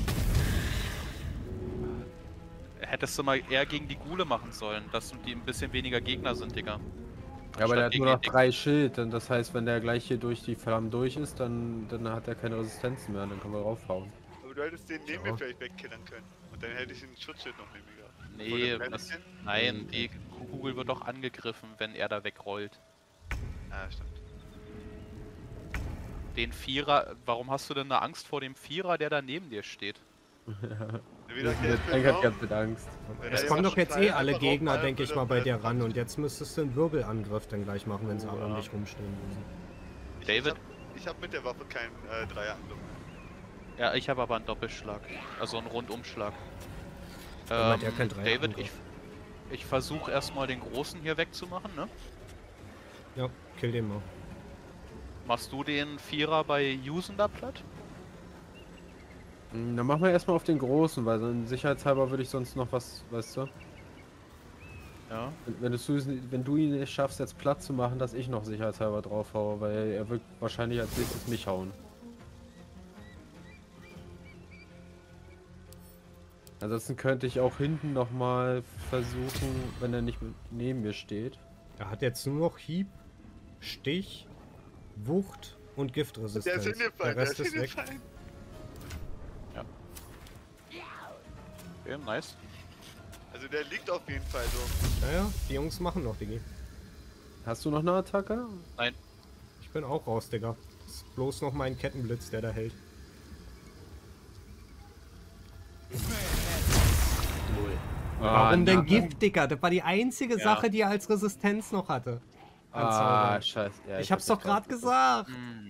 Hättest du mal eher gegen die Ghule machen sollen, dass die ein bisschen weniger Gegner sind, Digga. Ja, aber der hat Anstatt nur gegen noch die 3 Schild. Und das heißt, wenn der gleich hier durch die Flammen durch ist, dann hat er keine Resistenzen mehr. Dann können wir raufhauen. Aber du hättest den neben Ja. mir vielleicht wegkillern können. Und dann hätte ich ein Schutzschild noch neben mir gehabt. Nee, Oder das, Blenden? nein, die Kugel wird doch angegriffen, wenn er da wegrollt. Ah, stimmt. Den Vierer, warum hast du denn eine Angst vor dem Vierer, der da neben dir steht? Wie gesagt, der ist Ich hab benommen. ganz mit Angst. Wenn Es er kommen jetzt doch jetzt frei eh alle einfach Gegner, raufballert, denke ich würde mal, bei er dir vielleicht ran. Und jetzt müsstest du einen Wirbelangriff dann gleich machen, wenn sie alle um dich rumstehen müssen. David? Ich hab mit der Waffe keinen Dreierangriff. Ja, ich habe aber einen Doppelschlag. Also einen Rundumschlag. Aber der kann Dreier David, Angriff. ich versuche erstmal den Großen hier wegzumachen, ne? Ja, kill den mal. Machst du den Vierer bei Usen da platt? Dann machen wir erstmal auf den Großen, weil so sicherheitshalber würde ich sonst noch was, weißt du? Ja. Wenn du ihn nicht schaffst, jetzt platt zu machen, dass ich noch sicherheitshalber drauf haue, weil er wird wahrscheinlich als nächstes mich hauen. Ansonsten könnte ich auch hinten nochmal versuchen, wenn er nicht neben mir steht. Er hat jetzt nur noch Hieb, Stich, Wucht und Giftresistenz. Der ist hingefallen, Der Rest ist weg. Ja. Okay, nice. Also der liegt auf jeden Fall so. Naja, die Jungs machen noch, Diggi. Hast du noch eine Attacke? Nein. Ich bin auch raus, Digga. Das ist bloß noch mein Kettenblitz, der da hält. Warum denn Gift, Digga? Das war die einzige Sache, die er als Resistenz noch hatte. Scheiße. Ja, ich hab's doch gerade gesagt.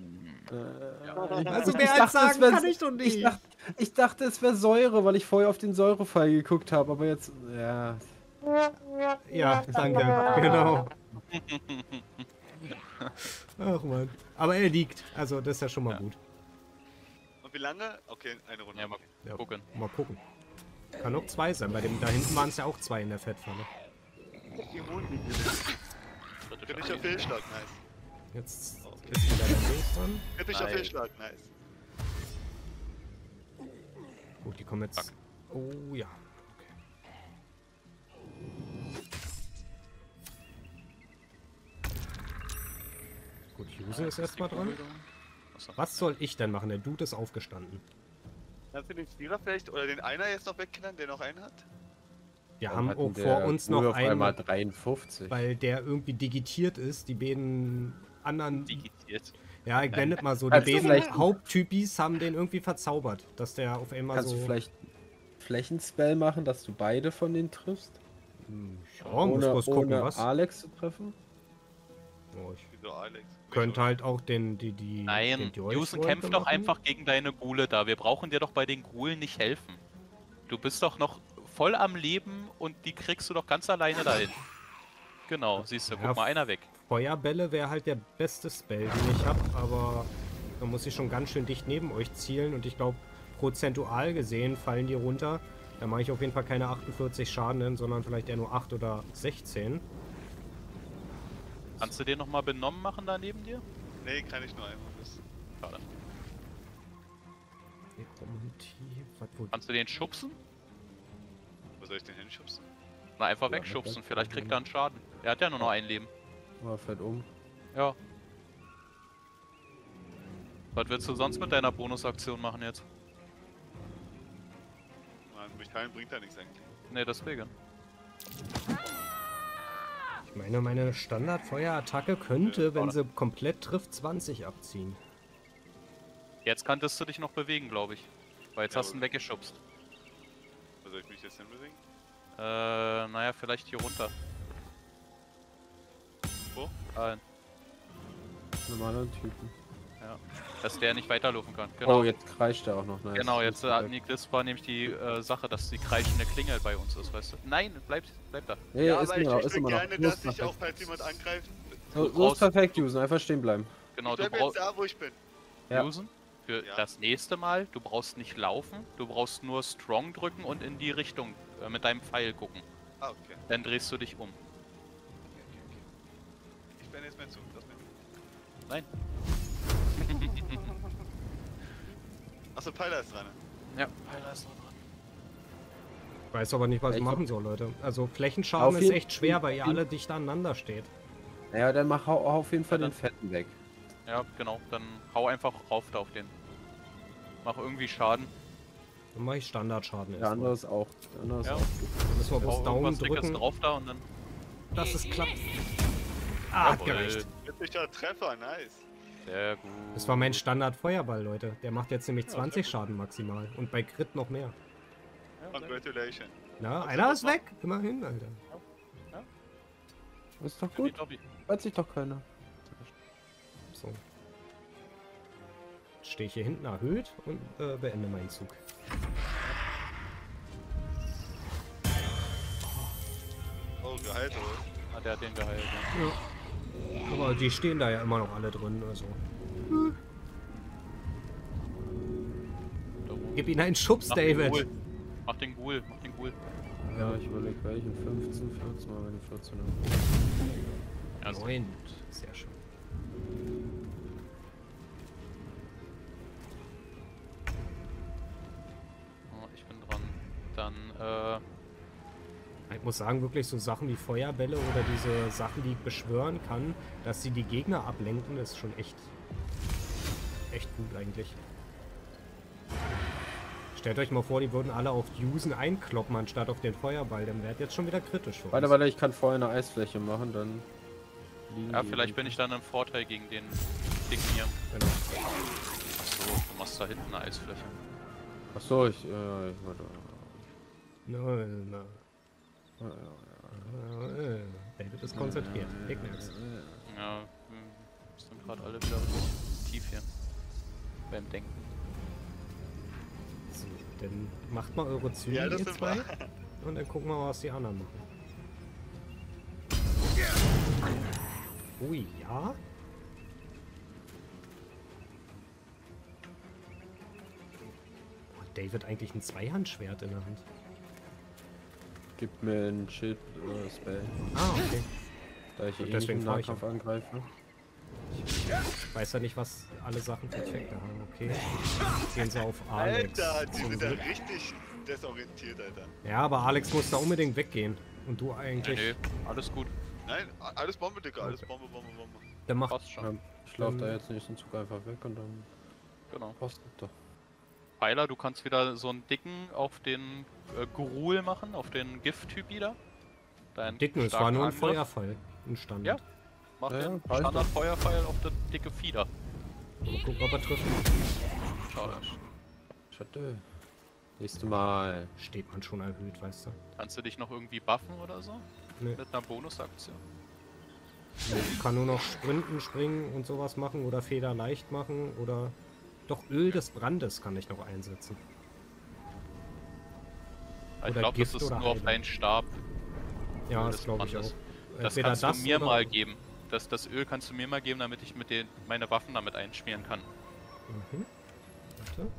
Also ich mehr als sagen kann ich doch nicht. Ich dachte, es wäre Säure, weil ich vorher auf den Säurefall geguckt habe, aber jetzt... Ja. Ja, danke. Genau. Ach man. Aber er liegt. Also das ist ja schon mal gut. Und wie lange? Okay, eine Runde. Ja, mal gucken. Mal gucken. Kann auch 2 sein. Bei dem da hinten waren es ja auch 2 in der Fettpfanne. Kritischer Fehlschlag, nice. Jetzt ist wieder der Dings dran. Kritischer Fehlschlag, nice. Gut, die kommen jetzt... Oh ja. Okay. Gut, Yusen ist erstmal dran. Was soll ich denn machen? Der Dude ist aufgestanden. Kannst du den Stierer vielleicht oder den einer jetzt noch wegkillern, der noch einen hat? Wir haben auch vor uns noch einen, 53. weil der irgendwie digitiert ist. Die beiden anderen... Digitiert? Ja, ich blende mal so. Die beiden Haupttypis haben den irgendwie verzaubert, dass der auf einmal Kannst so... du vielleicht Flächenspell machen, dass du beide von denen triffst? Ja, muss bloß gucken, was. Alex zu treffen? Oh, ich Wieso Alex? könnte halt auch Nein, Yusen kämpft doch einfach gegen deine Ghule da. Wir brauchen dir doch bei den Ghulen nicht helfen. Du bist doch noch voll am Leben und die kriegst du doch ganz alleine dahin. Genau, siehst du, guck mal, einer weg. Feuerbälle wäre halt der beste Spell, den ich habe, aber da muss ich schon ganz schön dicht neben euch zielen und ich glaube, prozentual gesehen fallen die runter. Da mache ich auf jeden Fall keine 48 Schaden hin, sondern vielleicht eher nur 8 oder 16. Kannst du den nochmal benommen machen da neben dir? Nee, kann ich nur einmal. Schade. Kannst du den schubsen? Wo soll ich den hinschubsen? Na, einfach wegschubsen, vielleicht kriegt er einen Schaden. Er hat ja nur noch ein Leben. Oh, fällt um. Ja. Was willst du sonst mit deiner Bonusaktion machen jetzt? Mann, mich heilen bringt da nichts eigentlich. Ne, deswegen. Ich meine, meine Standardfeuerattacke könnte, wenn sie komplett trifft, 20 abziehen. Jetzt kanntest du dich noch bewegen, glaube ich. Weil jetzt hast du ihn weggeschubst. Wo soll ich mich jetzt hinbewegen? Naja, vielleicht hier runter. Wo? Normaler Typen. Ja. Dass der nicht weiterlaufen kann. Genau. Oh, jetzt kreischt er auch noch. Nice. Genau, jetzt das war nämlich die Sache, dass die kreischende Klingel bei uns ist, weißt du? Nein, bleib da. Nee, ja, ist aber immer noch, ich ist immer noch. gerne, dass ich auch, falls jemand angreift... So ist perfekt, Yusen, einfach stehen bleiben. Genau, ich du bleib jetzt da, wo ich bin. Ja. Yusen, für das nächste Mal, du brauchst nicht laufen, du brauchst nur Strong drücken und in die Richtung mit deinem Pfeil gucken. Ah, okay. Dann drehst du dich um. Ich bin jetzt mehr zu. Lass mich. Nein. Achso, Peiler ist dran. Ja, Peiler ist noch dran. Ich weiß aber nicht, was ich machen soll, Leute. Also Flächenschaden ist echt schwer, weil ihr alle dicht aneinander steht. Ja, dann mach auf jeden Fall den Fetten weg. Ja, genau. Dann hau einfach rauf da auf den. Mach irgendwie Schaden. Dann mache ich Standardschaden. Der andere ist auch. Der andere ist auch gut. Dann müssen wir bloß Daumen drücken, drauf da und dann... dass es klappt. Ah, hat Jawohl. gereicht. Glücklicher Treffer, nice. Sehr gut. Das war mein Standard-Feuerball, Leute. Der macht jetzt nämlich 20 Schaden maximal. Und bei Crit noch mehr. Congratulations. Na, einer ist weg. Immerhin, Alter. Ja. Ist doch gut. Hört sich doch keiner. So. Jetzt stehe ich hier hinten erhöht und beende meinen Zug. Oh, geheilt, oder? Ah, der hat den geheilt, ja. Aber die stehen da ja immer noch alle drin, also. Gib ihnen einen Schubs, David. Mach den Ghoul, mach den Ghoul. Ja, ich überlege welchen. 15, 14 mal, wenn die 14 haben. Also, 9. Sehr schön. oh, ich bin dran. Dann, Ich muss sagen, wirklich so Sachen wie Feuerbälle oder diese Sachen, die ich beschwören kann, dass sie die Gegner ablenken, ist schon echt gut eigentlich. Stellt euch mal vor, die würden alle auf Usen einkloppen, anstatt auf den Feuerball. Dann wäre jetzt schon wieder kritisch für uns. Warte, ich kann vorher eine Eisfläche machen, dann... ja, vielleicht bin ich dann im Vorteil gegen den Dicken hier. Genau. Achso, du machst da hinten eine Eisfläche. Achso, warte. No. David ist konzentriert. Ich merk's. Ja, wir sind gerade alle wieder tief hier. Beim Denken. So, dann macht mal eure Züge, Ja, das ihr sind zwei. wir. Und dann gucken wir mal, was die anderen machen. Ui, ja. Hat David eigentlich ein Zweihandschwert in der Hand? Gib mir ein Schild-Spell. Ah, okay. Da ich Und eh deswegen nicht im frage ich Nahkampf angreife. Ich weiß ja nicht, was alle Sachen für Effekte haben. Okay. Gehen sie auf Alex. Alter, die Zum sind da Glück. richtig desorientiert, Alter. Ja, aber Alex muss da unbedingt weggehen. Und du eigentlich. Nee, alles gut. Nein, alles Bombe, Digga, alles Okay. Bombe. Der macht. Passt schon. Ich laufe da jetzt nächsten Zug einfach weg und dann Genau. passt das doch. Pfeiler, du kannst wieder so einen dicken auf den Gruul machen, auf den Gift-Typ wieder. Deinen Dicken, es war starken nur ein Angriff. Feuerfall. Ein Standard. Ja. Mach Ja, den reicht Standard-Feuerpfeil auf das dicke Fieder. Mal gucken, ob er trifft. Schade. Schade. Nächstes Mal. Steht man schon erhöht, weißt du? Kannst du dich noch irgendwie buffen oder so? Nee. Mit einer Bonusaktion? Ich kann nur noch sprinten, springen und sowas machen oder Feder leicht machen oder doch Öl des Brandes kann ich noch einsetzen. Ich Oder glaube, das Gift ist oder nur auf Heilung. deinen Stab. Ja, Öl das des glaube ich auch. Brandes. Das Entweder kannst du mir oder- mal geben. Das Öl kannst du mir mal geben, damit ich mit meine Waffen damit einschmieren kann. Mhm. Warte.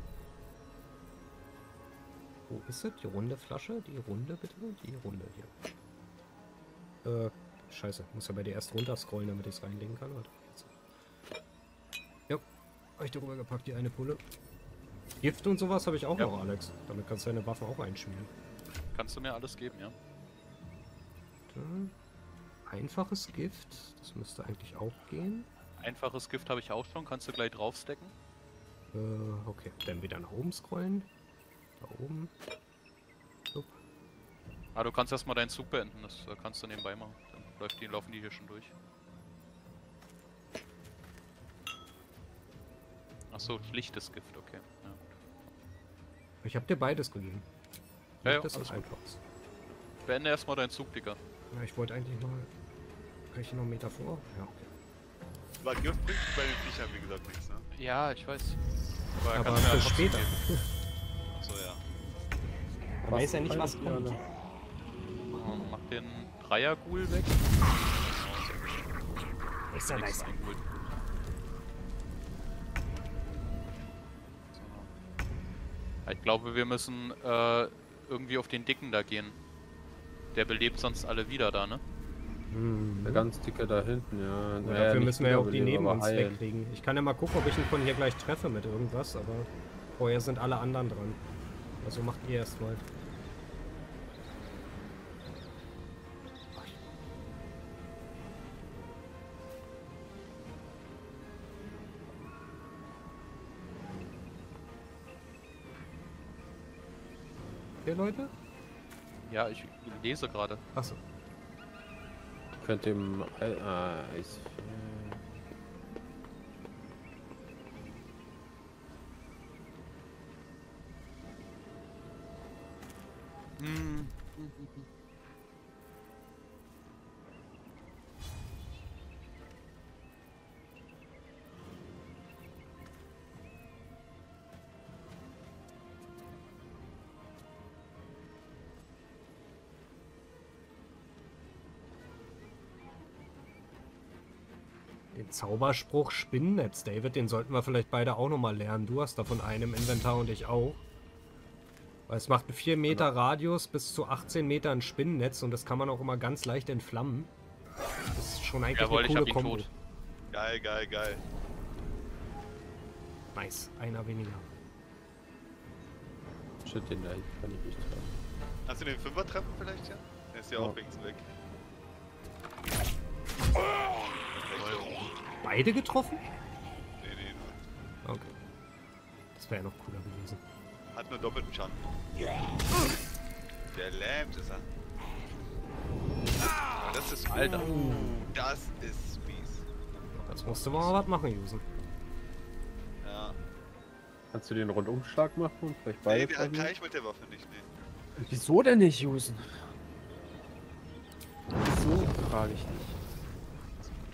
Wo ist es? Die runde Flasche? Die runde bitte? Die runde hier. Scheiße. Muss ja bei dir erst runter scrollen, damit ich es reinlegen kann. Warte. Ja, hab ich dir rübergepackt, die eine Pulle. Gift und sowas habe ich auch Ja. noch, Alex. Damit kannst du deine Waffe auch einschmieren. Kannst du mir alles geben, ja? Einfaches Gift, das müsste eigentlich auch gehen. Einfaches Gift habe ich auch schon, kannst du gleich draufstecken. Okay, dann wieder nach oben scrollen. Da oben. So. Ah, du kannst erstmal deinen Zug beenden, das kannst du nebenbei machen. Dann laufen die hier schon durch. Achso, schlichtes Gift, okay. Ja. Ich habe dir beides gegeben. Ja, ja, Das alles ist gut. einfaches. Beende erstmal deinen Zug, Digga. Ja, ich wollte eigentlich mal. Kann ich hier noch einen Meter vor? Ja, okay. Aber Gift bringt bei den Viechern, wie gesagt, nichts, ne? Ja, ich weiß. Aber kannst du für trotzdem später. geben. Achso, ja. Man weiß ja nicht, was kommt. Mach den Dreier-Ghoul weg. Ist ja nice. eingeholt. So. Ich glaube, wir müssen irgendwie auf den Dicken da gehen. Der belebt sonst alle wieder da, ne? Der ganz dicke da hinten, ja. Und Naja, dafür nicht müssen wir ja auch die wiederbeleben, neben aber uns heilen. wegkriegen. Ich kann ja mal gucken, ob ich ihn von hier gleich treffe mit irgendwas, aber vorher sind alle anderen dran. Also macht ihr erstmal. Hier, Leute? Ja, ich lese gerade. Achso. Könnt dem Eis. Hm. Den Zauberspruch Spinnennetz, David, den sollten wir vielleicht beide auch nochmal lernen. Du hast davon einen im Inventar und ich auch. Weil es macht einen 4 Meter Radius bis zu 18 Metern Spinnennetz und das kann man auch immer ganz leicht entflammen. Das ist schon eigentlich eine coole Kombo. Tot. Geil, geil, geil. Nice, einer weniger. Shit, den da kann ich nicht treffen. Hast du den 5er treffen vielleicht, ja? Der ist ja auch wenigstens weg. Beide getroffen? Nee, nur. Okay. Das wäre ja noch cooler gewesen. Hat nur doppelten Schaden. Der lähmt ist er. Das ist Alter. Das ist mies. Jetzt musst du mal was machen, Jusen. Ja. Kannst du den Rundumschlag machen und vielleicht beide Nee, treffen? kann ich mit der Waffe nicht, nee. Wieso denn nicht, Jusen? Wieso, frage ich nicht. Das ist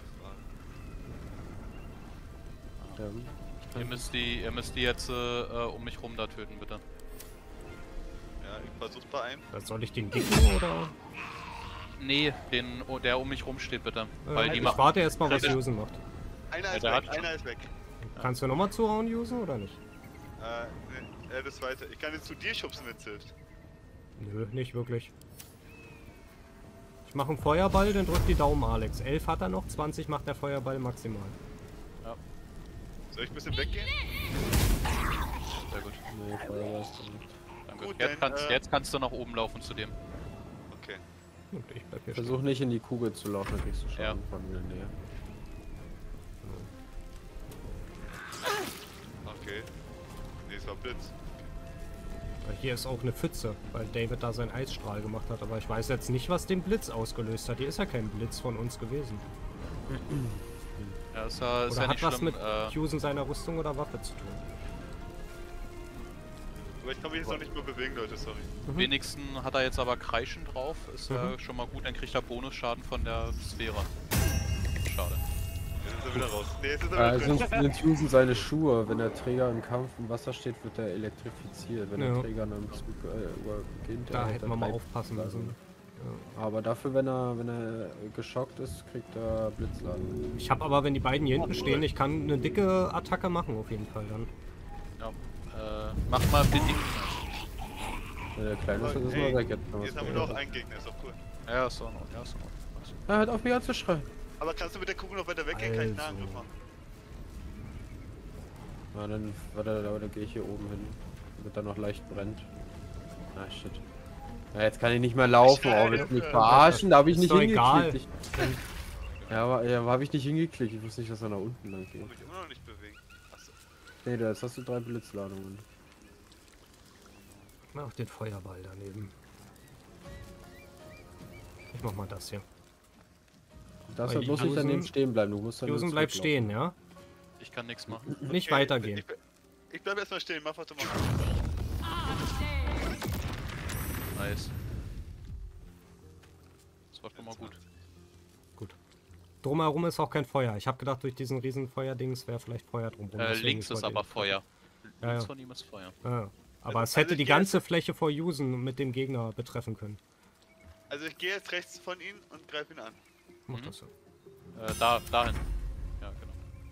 eine gute Frage. Ihr müsst die jetzt um mich rum da töten, bitte. Ja, ich versuch's bei einem. Soll ich den dicken oder? Nee, der um mich rum steht, bitte. Weil die Ich warte erst mal, was Jusen macht. Einer ist der weg, hat einer ist weg. Kannst du nochmal zuhauen, Jusen, oder nicht? Nee, das weiter. Ich kann jetzt zu dir schubsen, wenn's hilft. Nö, nicht wirklich. Ich mache einen Feuerball, dann drück die Daumen, Alex. 11 hat er noch, 20 macht der Feuerball maximal. Ja. Soll ich ein bisschen weggehen? Sehr gut. Nee, Feuer ist nicht. Danke. Gut, Jetzt kannst du nach oben laufen zu dem. Okay. Und ich bleib hier Versuch nicht in die Kugel zu laufen, dann kriegst du Schaden Ja. von mir näher. Okay. Nee, es war Blitz. Hier ist auch eine Pfütze, weil David da seinen Eisstrahl gemacht hat. Aber ich weiß jetzt nicht, was den Blitz ausgelöst hat. Hier ist ja kein Blitz von uns gewesen. Ja, ist ja Oder hat nicht was schlimm. mit Jusen seiner Rüstung oder Waffe zu tun? Aber ich kann mich jetzt noch nicht mehr bewegen, Leute, sorry. Wenigstens hat er jetzt aber Kreischen drauf. Ist ja schon mal gut, dann kriegt er Bonusschaden von der Sphäre. Schade. Jetzt ist er wieder raus. Nee, jetzt ist er wieder drin. Sind Jusen seine Schuhe. Wenn der Träger im Kampf im Wasser steht, wird er elektrifiziert. Wenn Ja. der Träger in einem Zug beginnt, Da hätten wir mal aufpassen müssen. Aber dafür, wenn er geschockt ist, kriegt er Blitzladen. Ich habe aber, wenn die beiden hier hinten stehen, ich kann eine dicke Attacke machen auf jeden Fall dann. Ja. Mach mal bedingt. Wenn der kleine ist, ist Ey, er weg. Jetzt haben wir nur noch einen Gegner, ist doch cool. Ja, ist doch noch. Ja, ist doch noch. Er hört auf mich anzuschreien. Aber kannst du mit der Kugel noch weiter weggehen? Kann ich einen Nahangriff machen? Na, dann, dann gehe ich hier oben hin. Damit er noch leicht brennt. Ah, shit. Ja, jetzt kann ich nicht mehr laufen. Oh, willst du mich verarschen? Da habe ich Ist nicht doch egal. hingeklickt. Ja, aber habe ich nicht hingeklickt. Ich wusste nicht, dass er nach unten lang Ich geht. kann mich immer noch nicht bewegen. Achso. Nee, da jetzt hast du 3 Blitzladungen. Mach den Feuerball daneben. Ich mach mal das hier. Das Weil muss nicht Jusen- daneben stehen bleiben. Du musst dann Jusen, bleib stehen, ja? Ich kann nichts machen. Nicht Okay, weitergehen. Ich bleib erstmal stehen, mach was du machst. Nice. Das war schon mal gut. Drumherum ist auch kein Feuer. Ich habe gedacht, durch diesen riesen Feuerdings wäre vielleicht Feuer drumherum. Deswegen Links ist wollte aber ich- Feuer. Ja, Links ja. von ihm ist Feuer. Ja. Aber Also- es hätte also die ich ganze Fläche vor Jusen mit dem Gegner betreffen können. Also ich gehe jetzt rechts von ihm und greife ihn an. Mach das so. Dahin. Ja, genau.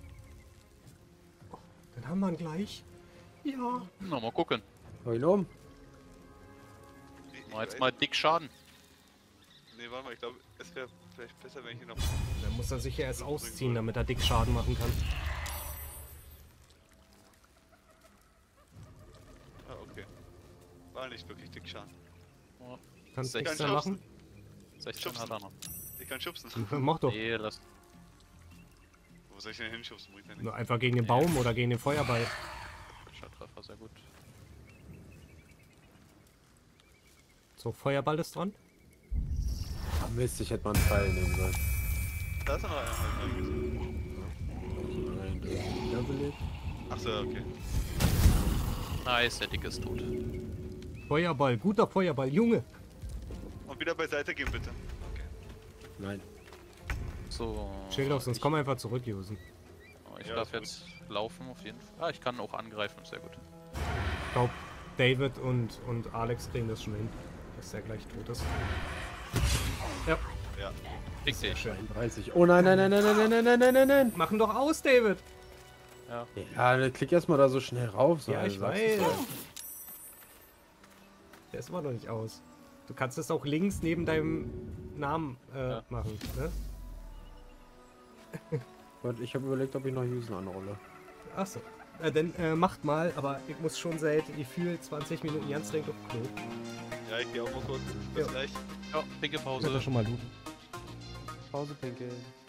Dann haben wir ihn gleich. Ja. Na, mal gucken. Hau ihn um. Mal jetzt mal dick Schaden. Nee, warte mal, ich glaube, es wäre vielleicht besser, wenn ich ihn noch... Dann muss er sich ja erst ausziehen, damit er dick Schaden machen kann. Ah, okay. War nicht wirklich dick Schaden. Oh, Kannst Ich nichts kann mehr schubsen. machen? 16 hat er noch. Ich kann schubsen. Mach doch. Nee, das. Wo soll ich denn hinschubsen? Bringt ja Nur nicht. einfach gegen den Baum oder gegen den Feuerball. Treffer, sehr gut. So, Feuerball ist dran. Ah, Mist, ich hätte mal einen Pfeil nehmen sollen. Da ist noch einer. Wiederbelebt. Achso, okay. Nice, der Dicke ist tot. Feuerball, guter Feuerball, Junge. Und wieder beiseite gehen, bitte. Okay. Nein. So. Chill doch, sonst komm einfach zurück, Jusen. Ich Ja, darf ist jetzt laufen auf jeden Fall. Ah, ich kann auch angreifen, sehr gut. Ich glaube, David und Alex kriegen das schon hin, dass der gleich tot ist. Ja, Ja. Fick dich. schön. 30. Oh nein, nein, nein, nein, nein, nein, nein, nein, nein, nein. Machen doch aus, David. Ja. Ja, klick erstmal da so schnell rauf. So Ja, ich sagst weiß. du. Der ist immer noch nicht aus. Du kannst es auch links neben deinem Namen machen, ne? Warte, ich habe überlegt, ob ich noch Usen anrolle. Achso. Dann macht mal, aber ich muss schon seit Gefühl 20 Minuten ganz dringend auf Klo. Ja, ich geh auch mal kurz. Bis gleich. Ja, dicke Pause. Ich schon mal looten. Pause pinkeln.